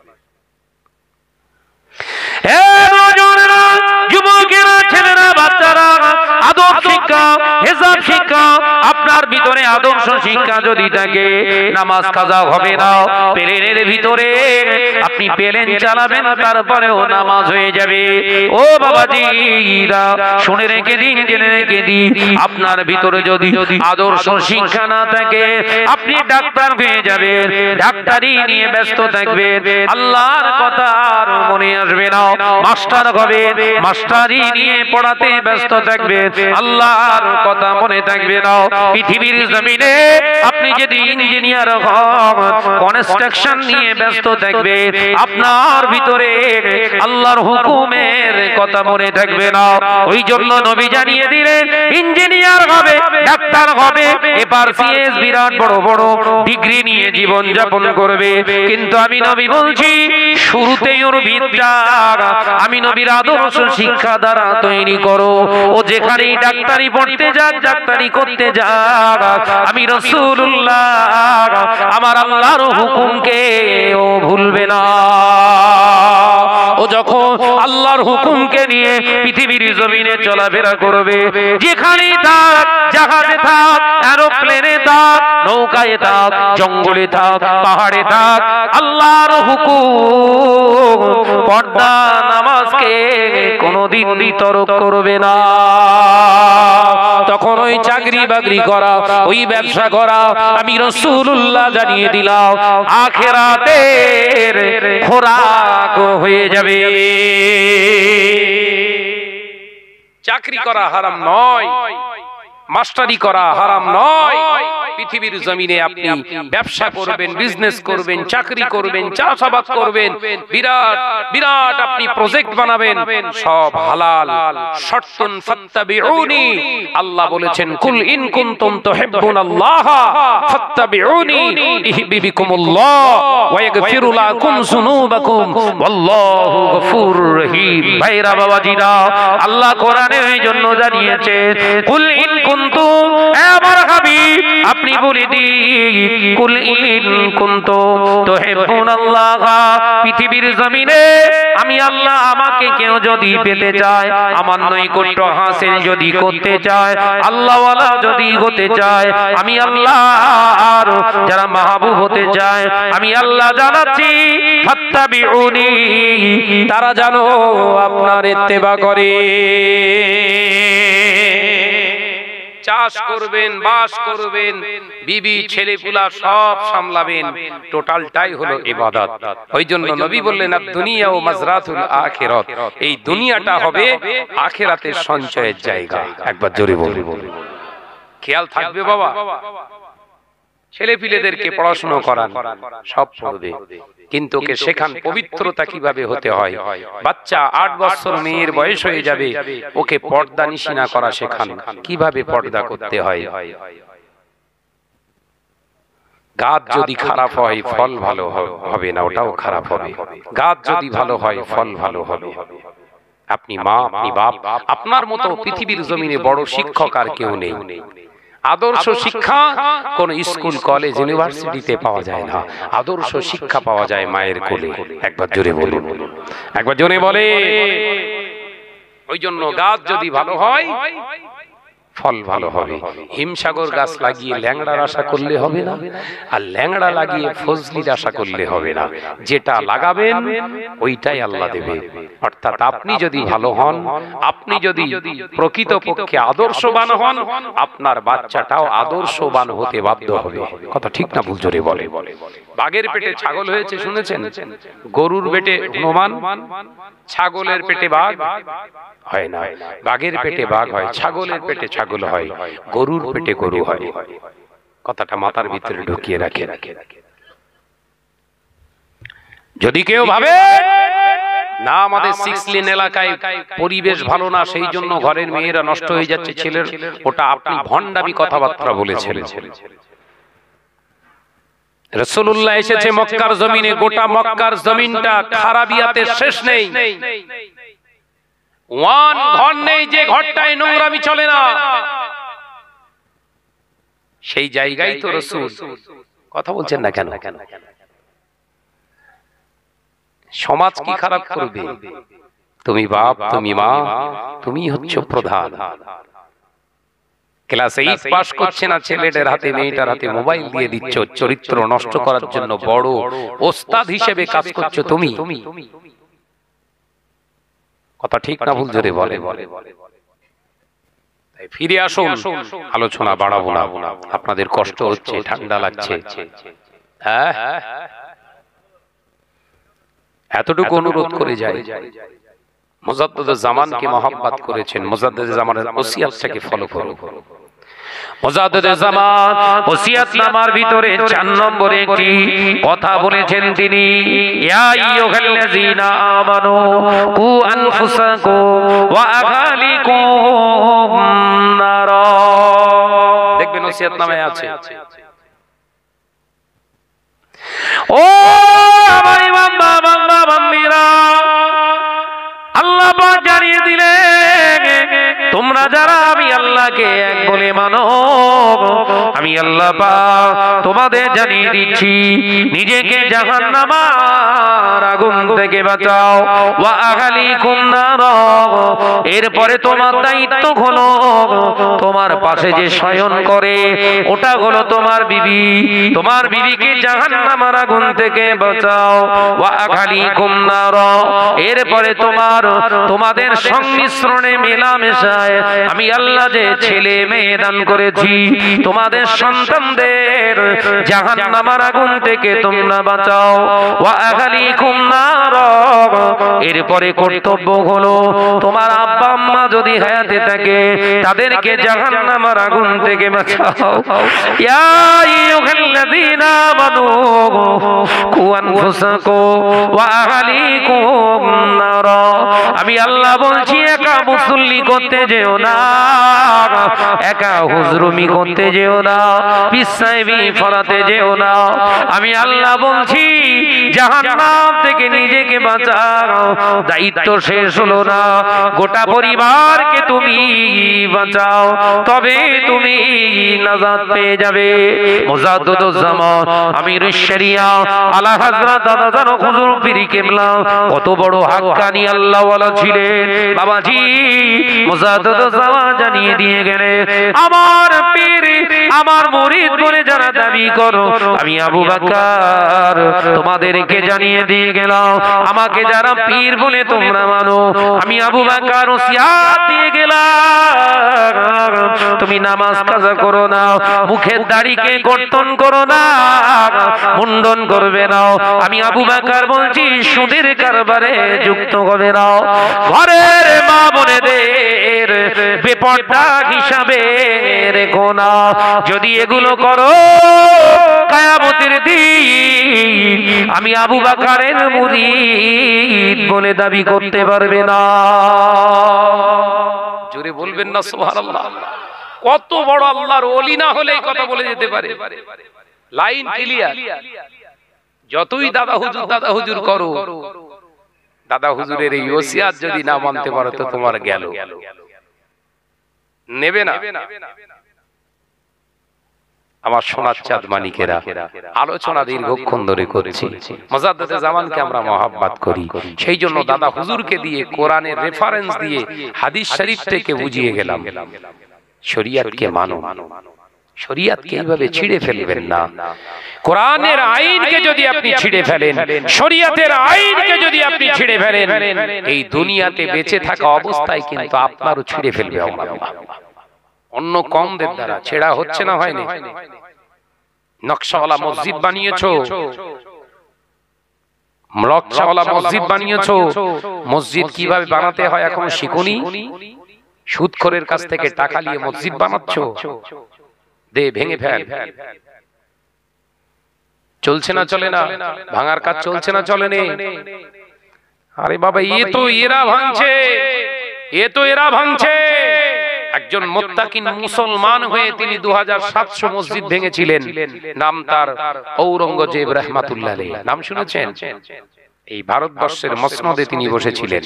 Speaker 1: যুবকেরা, ছেলেরা, বাচ্চারা, আদব শিক্ষা, হিসাব শিক্ষা, আপনার ভিতরে আদর্শ শিক্ষা যদি থাকে, নামাজ কাজা হবে না। প্লেনের ভিতরে আপনি প্লেন চালাবেন, তারপরেও নামাজ হয়ে যাবে। ও বাবাজিরা, শুনে রেখে দিন, জেনে রেখে দিন, আপনার ভিতরে যদি আদর্শ শিক্ষা না থাকে, আপনি ডাক্তার হয়ে যাবেন, ডাক্তারি নিয়ে ব্যস্ত থাকবেন, আল্লাহর কথা আর মনে আসবে না। মাস্টার হবে, মাস্টারি নিয়ে পড়াতে ব্যস্ত থাকবেন, আল্লাহর কথা মনে থাকবে না। পৃথিবীর জমিনে আপনি যদি ইঞ্জিনিয়ার হন, কনস্ট্রাকশন নিয়ে ব্যস্ত থাকবেন, আপনার ভিতরে আল্লাহর হুকুমের কথা মনে থাকবে না। ওই জন্য নবী জানিয়ে দিলেন, ইঞ্জিনিয়ার হবে, ডাক্তার হবে, FRCS বিরাট বড় বড় ডিগ্রি নিয়ে জীবন যাপন করবে, কিন্তু আমি নবী বলছি শুরুতেই ওর ভিতটা আমি নবীর আদর্শ শিক্ষা দ্বারা তৈরি করো। ও যেখানেই ডাক্তারি পড়তে যাক, ডাক্তারি করতে যাক, আমি রাসূলুল্লাহ আমার আল্লাহর হুকুমকে ও ভুলবে না। ও যখন আল্লাহর হুকুমকে নিয়ে পৃথিবীর জমিনে চলাফেরা করবে। যেখানেই থাক, জাহাজে থাক, এরোপ্লেনে থাক, নৌকায় থাক, জঙ্গলে থাক, পাহাড়ে থাক, আল্লাহর হুকুম পর্দা নামাজকে কোনোদিন বিতরক করবে না। তখন ওই চাকরি বাকরি করা, ওই ব্যবসা করা, আমি রাসূলুল্লাহ জানিয়ে দিলাম আখিরাতের খোরাক হয়ে যাবে।
Speaker 2: চাকরি করা হারাম নয়, মাস্টারি করা হারাম নয়। পৃথিবীর জমিনে আপনি ব্যবসা করবেন, বিজনেস করবেন, চাকরি করবেন, চাষাবাদ করবেন, বিরাট বিরাট আপনি প্রজেক্ট বানাবেন, সব হালাল। শর্তুন ফাত্তাবিউনি, আল্লাহ বলেছেন কুল ইন কুনতুম তুহিব্বুনাল্লাহ ফাত্তাবিউনি ইউহিব্বুকুমুল্লাহ ওয়া ইয়াগফিরু লাকুম যুনুবাকুম ওয়াল্লাহু গফুরুর রহিম। ভাইরা বাবাজিরা, আল্লাহ কোরআনে এই জন্য জানিয়েছে কুল ইন কুনতুম, আমার হাবিব আপনি বলে দিন কুল ইন কুনতুম তুহিব্বুনাল্লাহ, পৃথিবীর জমিনে আমি আল্লাহ আমাকে কেউ যদি পেতে চায়, আমার নৈকট্য হাসিল যদি করতে চায়, আল্লাহওয়ালা যদি হতে চায়, আমি আল্লাহর যারা মাহবুব হতে চায়, আমি আল্লাহ জানাচ্ছি ফাত্তাবিউনি, তারা জানো আপনার ইত্তেবা করে। চাষ করবেন, বাস করবেন, বিবি ছেলেপুলা সব সামলাবেন, টোটালটাই হলো ইবাদত। ওই জন্য নবী বললেন দুনিয়া ও মাজরাতুল আখিরাত, এই দুনিয়াটা হবে আখিরাতের সঞ্চয়ের জায়গা। একবার জোরে বলুন, খেয়াল থাকবে বাবা। ছেলে পিলেদেরকে পড়াশোনা করান, সব পড়বে, কিন্তু ওকে শেখান পবিত্রতা কিভাবে হতে হয়। বাচ্চা 8 বছর মেয়ের বয়স হয়ে যাবে, ওকে পর্দা নিশিনা করা শেখান, কিভাবে পর্দা করতে হয়। গাছ যদি খারাপ হয় ফল ভালো হবে না, ওটাও খারাপ হবে। গাছ যদি ভালো হয় ফল ভালো হবে। আপনি মা, আপনি বাপ, আপনার মতো পৃথিবীর জমিনে বড় শিক্ষক আর কেউ নেই। আদর্শ শিক্ষা কোন স্কুল, কলেজ, ইউনিভার্সিটিতে পাওয়া যায় না। আদর্শ শিক্ষা পাওয়া যায় মায়ের কোলে। একবার জোরে বলুন, একবার জোরে বলে। ওই জন্য গাছ যদি ভালো হয় ফল ভালো হবে। হিমসাগর গাছ লাগিয়ে ল্যাংড়ার আশা করলে হবে না, আর ল্যাংড়া লাগিয়ে ফজলির আশা করলে হবে না। যেটা লাগাবেন ওইটাই আল্লাহ দেবে। অর্থাৎ আপনি যদি ভালো হন, আপনি যদি প্রকৃতপক্ষে আদর্শবান হন, আপনার বাচ্চাটাও আদর্শবান হতে বাধ্য হবে। কথা ঠিক না ভুল? জোরে বলে। বাঘের পেটে ছাগল হয়েছে শুনেছেন? গরুর পেটে হনুমান, ছাগলের পেটে বাঘ হয় না। বাঘের পেটে বাঘ হয়, ছাগলের পেটে ছাগল হয়, গরুর পেটে গরু হয়। কথাটা মাথার ভিতরে ঢুকিয়ে রাখে। যদি কেউ ভাবে না আমাদের 6 লেন এলাকায় পরিবেশ ভালো না, সেই জন্য ঘরের মেয়েরা নষ্ট হয়ে যাচ্ছে ছেলের, ওটা আপনি ভণ্ডামি কথাবার্তা বলেছেন। রাসূলুল্লাহ এসেছে মক্কার জমিনে, গোটা মক্কার জমিনটা খারাবিয়াতে শেষ নেই। ওয়ান ঘর নেই যে ঘরটায় নোংরামি চলে না, সেই জায়গায় তো রাসূল। কথা বলছেন না কেন? সমাজ কি খারাপ করবে? তুমি বাপ, তুমি মা, তুমি হচ্ছে প্রধান। ক্লাস 8 পাস করছে না ছেলেটার হাতে, মেয়েটার হাতে মোবাইল দিয়ে দিচ্ছ, চরিত্র নষ্ট করার জন্য বড় ওস্তাদ হিসেবে কাজ করছো তুমি। কথা ঠিক না ভুল? জোরে বলে। ফিরে আসুন, আলোচনা বাড়াবো না, আপনাদের কষ্ট হচ্ছে, ঠান্ডা লাগছে। হ্যাঁ, এতটুকু অনুরোধ করে যাই, মুজাদ্দিদুজ জামানকে মহব্বত করেছেন, মুজাদ্দিদুজ জামানের ওসিয়াতটাকে ফলো করুন। মুজাদ্দিদুজ জামান ওসিয়াতনামার ভিতরে 4 নম্বরে একটি কথা বলেছেন তিনি, ইয়া আইয়ুহাল্লাযীনা আমানু কু আনফুসাকুম ওয়া আহলিকুম নারা। দেখবেন ওসিয়াতনামায় আছে। ও আমার ইমাম বাবা বান্দিরা, আল্লাহ পাক জানিয়ে দিলেন তোমরা যারা আমি আল্লাহকে এক বলে মানো, আমি আল্লাহ পাক তোমাদের জানিয়ে দিচ্ছি নিজেকে জাহান্নামের
Speaker 1: আগুন থেকে বাঁচাও ওয়া আহলিকুম নার এরপরে তোমার দায়িত্ব হলো তোমার পাশে যে শয়ন করে ওটা হলো তোমার বিবি তোমার বিবিকে জাহান্নামের আগুন থেকে বাঁচাও ওয়া আহলিকুম নার এরপরে তোমাদের সংমিশ্রণে মেলামেশায় আমি আল্লাহ যে ছেলে মেয়ে দান করেছি তোমাদের সন্তানদের জাহান্নামের আগুন থেকে তোমরা বাঁচাও ওয়া আহলিকুম নার এরপরে কর্তব্য হলো তোমার আব্বা আম্মা যদি হায়াতে থাকে তাদেরকে জাহান্নামের আগুন থেকে বাঁচাও ইয়া আইয়ুহাল্লাযীনা আমানু কু আনফুসাকুম ওয়া আহলিকুম নার আমি আল্লাহ বলছি একা মুসল্লি করতে যেও না একা হুজরুমি করতে যেও না পিসাইবি ফরাতে যেও না আমি আল্লাহ বলছি জাহান্নাম থেকে নিজেকে বাঁচাও দায়িত্ব শেষ হলো না গোটা পরিবারকে তুমি বাঁচাও তবে তুমি নাজাত পেয়ে যাবে মুজাদ্দিদুজ জামান আমিরুশ শরিয়া আলা হযরত দাদা হুজুর পীর কিবলা কত বড় হাক্কানি আল্লাহ ওয়ালা ছিলেন বাবাজি মুজাদ্দিদুজ জামান জানিয়ে দিয়ে গেলে আমার পীর আমার মুরিদ বলে যারা দাবি করো আমি আবু বকর তোমাদেরকে জানিয়ে দিয়ে গেলাম আমাকে যারা পীর বলে তোমরা মানো আমি আবু বকর ওসিয়াত দিয়ে গেলাম তুমি নামাজ কাজা করো না মুখের দাড়িকে কর্তন করো না মুন্ডন করবে না আমি আবু বকর বলছি সুদের কারবারে যুক্ত হবে না ঘরের মা বোনেদের বেপরদা হিসাবে রেখো না যদি এগুলো করো কিয়ামতের দিন আমি আবু বকরের মুরিদ বলে দাবি করতে পারবে না
Speaker 2: জোরে বলবেন না সুবহানাল্লাহ কত বড় আল্লাহর ওলি না হলে এই কথা বলে যেতে পারে লাইন ক্লিয়ার যতই দাদা হুজুর করো দাদা হুজুরের এই ওসিয়াত যদি না মানতে পারো তো তোমার গেল নেবে না আমার সোনার চাঁদ মানিকেরা আলোচনা দীর্ঘক্ষণ ধরে করছি মুজাদ্দিদে জামানকে আমরা মহব্বত করি সেই জন্য দাদা হুজুরকে দিয়ে কোরআনের রেফারেন্স দিয়ে হাদিস শরীফ থেকে বুঝিয়ে গেলাম শরীয়তকে মানো শরীয়তকে এইভাবে ছিঁড়ে ফেলবেন না কোরআনের আইনকে যদি আপনি ছিঁড়ে ফেলেন শরীয়তের আইনকে যদি আপনি ছিঁড়ে ফেলেন এই দুনিয়াতে বেঁচে থাকা অবস্থায় কিন্তু আপনারও ছিঁড়ে ফেলবে আল্লাহ অন্য কমদের দ্বারা ছেড়া হচ্ছে না হয়নি নকশাওয়ালা মসজিদ বানিয়েছো নকশাওয়ালা মসজিদ বানিয়েছো মসজিদ কিভাবে বানাতে হয় এখন শিখুনি সুদখোরের কাছ থেকে টাকা নিয়ে মসজিদ বানাচ্ছো দে ভেঙে ফেল চলছে না চলে না ভাঙার কাজ চলছে না চলে না আরে বাবা এরা ভাঙছে একজন মুত্তাকিন মুসলমান হয়ে তিনি 2700 মসজিদ ভেঙেছিলেন নাম তার ঔরঙ্গজেব রাহমাতুল্লাহ আলাইহি নাম শুনেছেন এই ভারতবর্ষের মসনদে তিনি বসেছিলেন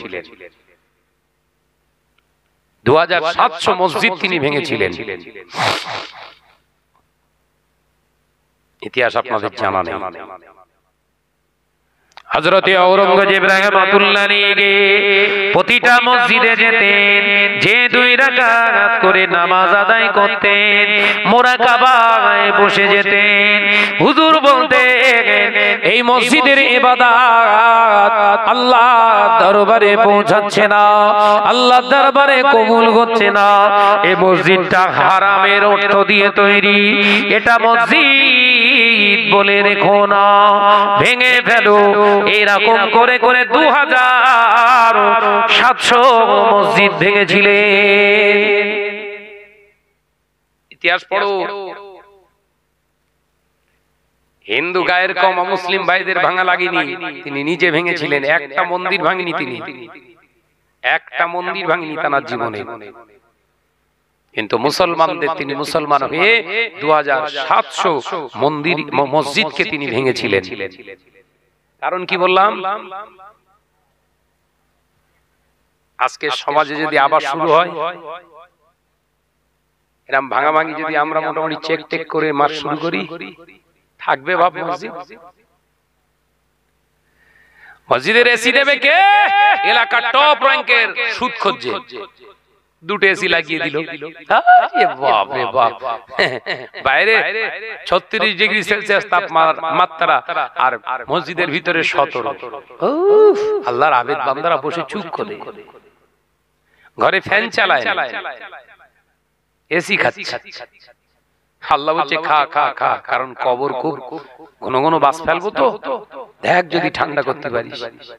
Speaker 2: 2700 মসজিদ তিনি ভেঙেছিলেন ইতিহাস আপনাদের জানা নেই হযরত ঔরঙ্গজেব রাহমাতুল্লাহ আলাইহি প্রতিটা মসজিদে যেতেন যে 2 রাকাত করে নামাজ আদায় করতেন মুরাকাবায় বসে যেতেন হুজুর বলতেন এই মসজিদের ইবাদত আল্লাহ দরবারে পৌঁছাচ্ছে না আল্লাহ দরবারে কবুল হচ্ছে না এই মসজিদটা হারামের অর্থ দিয়ে তৈরি এটা মসজিদ বলে রেখো না ভেঙে ফেলো এরকম করে করে 2700 মসজিদ ভেঙেছিলেন ইতিহাস পড়ো হিন্দু গায়ের কম মুসলিম ভাইদের ভাঙা লাগেনি তিনি নিজে ভেঙেছিলেন একটা মন্দির ভাঙেনি তিনি একটা মন্দির ভাঙেনি তার জীবনে কিন্তু মুসলমানদের তিনি মুসলমান হয়ে 2700 মন্দির মসজিদকে তিনি ভেঙেছিলেন কারণ কি বললাম আজকে সমাজে যদি আবার শুরু হয় এরকম ভাঙাভাঙি যদি আমরা মোটামুটি চেক টেক করে মার শুরু করি থাকবে বাপ মসজিদ মসজিদের এসি দেবে কে? এলাকার টপ র্যাঙ্কের সুদ খোঁজে, দুটো এসি লাগিয়ে দিল। আরে বাপ রে বাপ, বাইরে 36 ডিগ্রি সেলসিয়াস তাপমাত্রা আর মসজিদের ভিতরে 17। আল্লাহর আবেদ বান্দারা বসে চুপ করে, ঘরে ফ্যান চালায়, এসি খাচ্ছে। আল্লাহ বলছে খা খা খা, কারণ কবর খুব ঘন ঘন বাস ফেলবো, তো দেখ যদি ঠান্ডা করতে পারিস।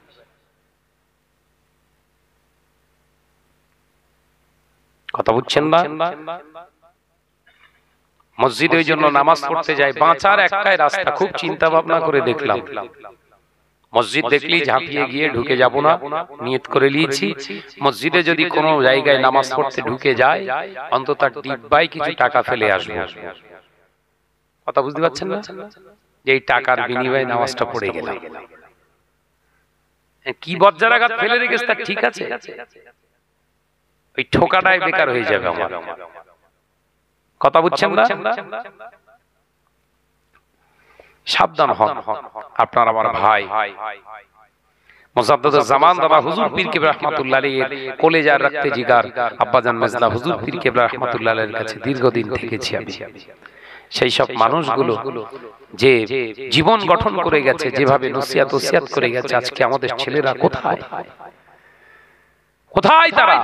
Speaker 2: কথা বুঝছেন না? মসজিদে ওই জন্য নামাজ পড়তে যায়, বাঁচার একটাই রাস্তা। খুব চিন্তা ভাবনা করে দেখলাম, মসজিদ দেখলেই ঝাঁপিয়ে গিয়ে ঢুকে যাব না, নিয়ত করে নিয়েছি মসজিদে যদি কোনো জায়গায় নামাজ পড়তে ঢুকে যায় অন্তত ডিব্বায় কিছু টাকা ফেলে আসবো। কথা বুঝতে পারছেন না? যে এই টাকার বিনিময়ে নামাজটা পড়ে গেলাম। কি বজ্জারাঘাত ফেলে রেখেছে, তা ঠিক আছে, ওই ঠোকাটাই বেকার হয়ে যাবে আমার। কথা বুঝছেন না? সাবধান হন। আপনার আমার ভাই মুজাদ্দিদুল জামান দাদা হুজুর পীর কেবলা রাহমাতুল্লাহ আলাইহির কলেজার রক্তে জিগার আব্বাজান মেজলা হুজুর পীর কেবলা রাহমাতুল্লাহ আলাইহির কাছে দীর্ঘদিন থেকেছি আমি। সেই সব মানুষগুলো যে জীবন গঠন করে গেছে, যেভাবে নসিহত ওসিয়াত করে গেছে, আজকে আমাদের ছেলেরা কোথায় কোথায় তারা?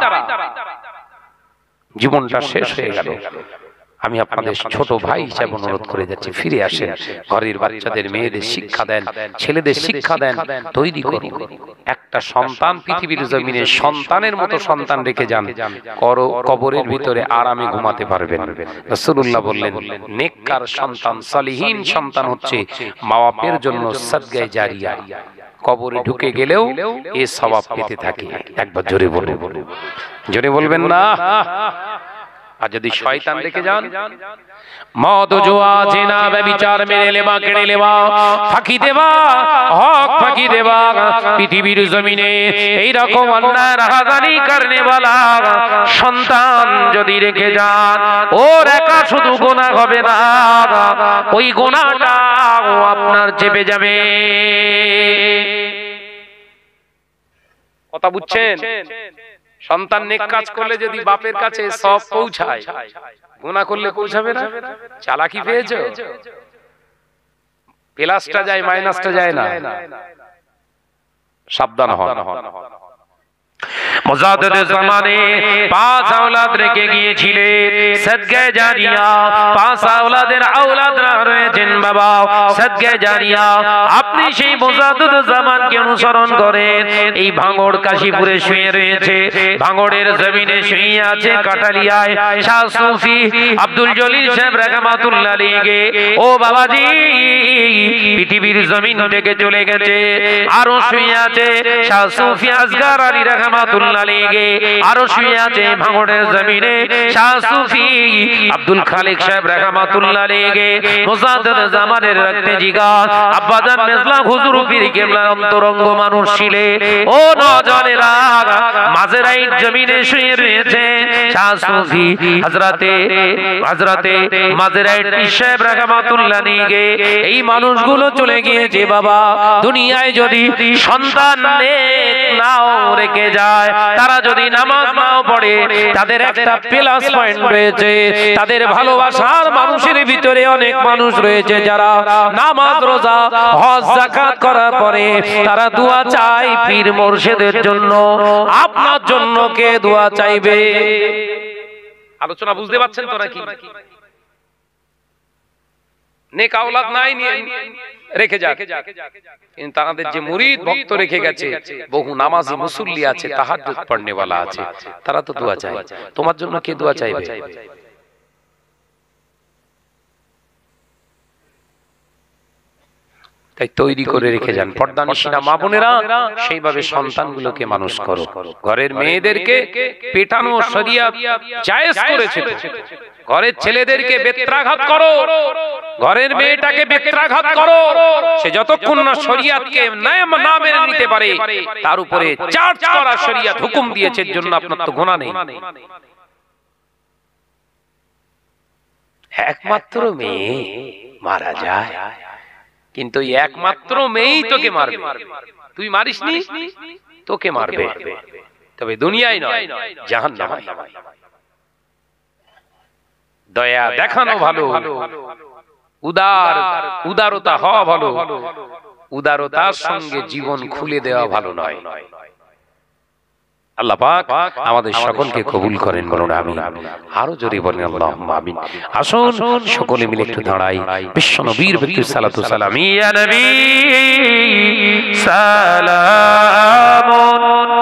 Speaker 2: জীবনটা শেষ হয়ে গেল। আমি আপনাদের ছোট ভাই হিসেবে অনুরোধ করে যাচ্ছি, ফিরে আসেন, ঘরের বাচ্চাদের মেয়েদের শিক্ষা দেন, ছেলেদের শিক্ষা দেন, তৈরি করুন একটা সন্তান। পৃথিবীর জমিনে সন্তানের মতো সন্তান রেখে যান, কবরের ভিতরে আরামে ঘুমাতে পারবেন। রাসূলুল্লাহ বললেন, নেককার সন্তান, সালিহিন সন্তান হচ্ছে মা বাপের জন্য সাদগায়ে জারিয়া। কবরে ঢুকে গেলেও এ সওয়াব পেতে থাকে। একবার জোরে বলুন, জোরে বলবেন না? আর যদি শয়তান রেখে যান, মদ জুয়া জিনা ব্যভিচার মেরে লেবা, কেড়ে লেবা, ফাঁকি দেবা, হক ফাঁকি দেবা, পৃথিবীর জমিনে এই রকম অন্যায় রাহাজানি করনে वाला সন্তান যদি রেখে যান, ওর একা শুধু গুনাহ হবে না, ওই গুনাহটা আপনার চেপে যাবে। কথা বুঝছেন? সন্তান নেক কাজ করলে যদি বাপের কাছে সব পৌঁছায়, গুনাহ করলে পৌঁছাবে না। চালাকি পেয়েছো? প্লাসটা যায়, মাইনাসটা যায় না। সাবধান হন। মুজাদ্দিদুল জামানে 5 আওলাদ রেখে গিয়েছিলেন সাদগায়ে জারিয়া। 5 আওলাদের আওলাদরা রয়েছেন বাবা সাদগায়ে জারিয়া। আপনি সেই মুজাদ্দিদুল জামানকে অনুসরণ করেন। এই ভাঙড় কাশীপুরে শুয়ে রয়েছে, ভাঙড়ের জমিনে শুয়ে আছে কাটালিয়ায় শাহ সুফি আব্দুল জলিল সাহেব রাহমাতুল্লাহ আলাইহি। ও বাবাজি, পৃথিবীর জমিন থেকে চলে গেছে। আরো শুয়ে আছে শাহ সুফি আসগার আলী রাহমাতুল্লাহ আলাইহি। আরো শুয়ে আছে ভাঙড়ের জমিনে শাহ সুফি আব্দুল খালিক সাহেব রাহমাতুল্লাহ আলাইহি। মুজাদ্দিদুল জামানের রক্তে জিগার আব্বাজান মেজলা হুজুর পীর কেবলার অন্তরঙ্গ মানুষ ছিলেন। ও নওজওয়ানেরা, মাঝরাইট জমিনে শুয়ে রয়েছে শাহ সুফি হযরতে মাঝরাইট পীর সাহেব রাহমাতুল্লাহ আলাইহি। এই মানুষগুলো চলে গিয়েছে বাবা। দুনিয়ায় যদি সন্তান নেক নাও রেখে যায়, তারা যদি নামাজ নাও পড়ে, তাদের একটা প্লাস পয়েন্ট রয়েছে। তাদের ভালোবাসার মানুষের ভিতরে অনেক মানুষ রয়েছে যারা নামাজ রোজা হজ যাকাত করার পরে তারা দোয়া চায় পীর মুর্শিদের জন্য। আপনার জন্য কে দোয়া চাইবে? আলোচনা বুঝতে পারছেন তো নাকি? নেক আওলাদ নাই রেখে যাক, কিন্তু তাদের যে মুরিদ ভক্ত রেখে গেছে, বহু নামাজি মুসল্লি আছে, তাহাজ্জুদ পড়নে वाला আছে, তারা তো দোয়া চায়। তোমার জন্য কে দোয়া চাইবে? তাই তৈরি করে রেখে যান পর্দানিশিনা মা বোনেরা। সেইভাবে সন্তানগুলোকে মানুষ করো। ঘরের মেয়েদেরকে পেটানো শরিয়ত জায়েজ করেছে। ঘরের ছেলেদেরকে বেত্রাঘাত করো, ঘরের মেয়েটাকে বেত্রাঘাত করো, সে যতক্ষণ না শরিয়তকে না মেনে নিতে পারে, তার উপরে চার্জ করা শরিয়ত হুকুম দিয়েছে। এর জন্য আপনার তো গুনাহ নেই। একমাত্র মেয়ে মারা যায়, কিন্তু একমাত্র মেয়েই তোকে মারবে। তুই মারিসনি, তোকে মারবে, তবে দুনিয়ায় নয়, জাহান্নামে। দয়া দেখানো ভালো, উদারতা হওয়া ভালো, উদারতার সঙ্গে জীবন খুলে দেওয়া ভালো নয়। আল্লাহ পাক আমাদের সকলকে কবুল করেন, বলুন আমিন। আরো জোরে বলেন আল্লাহুম্মা আমিন। আসুন সকলে মিলে একটু দাঁড়াই, বিশ্ব নবীর প্রতি সালাতু সালাম। ইয়া নবী সালামুন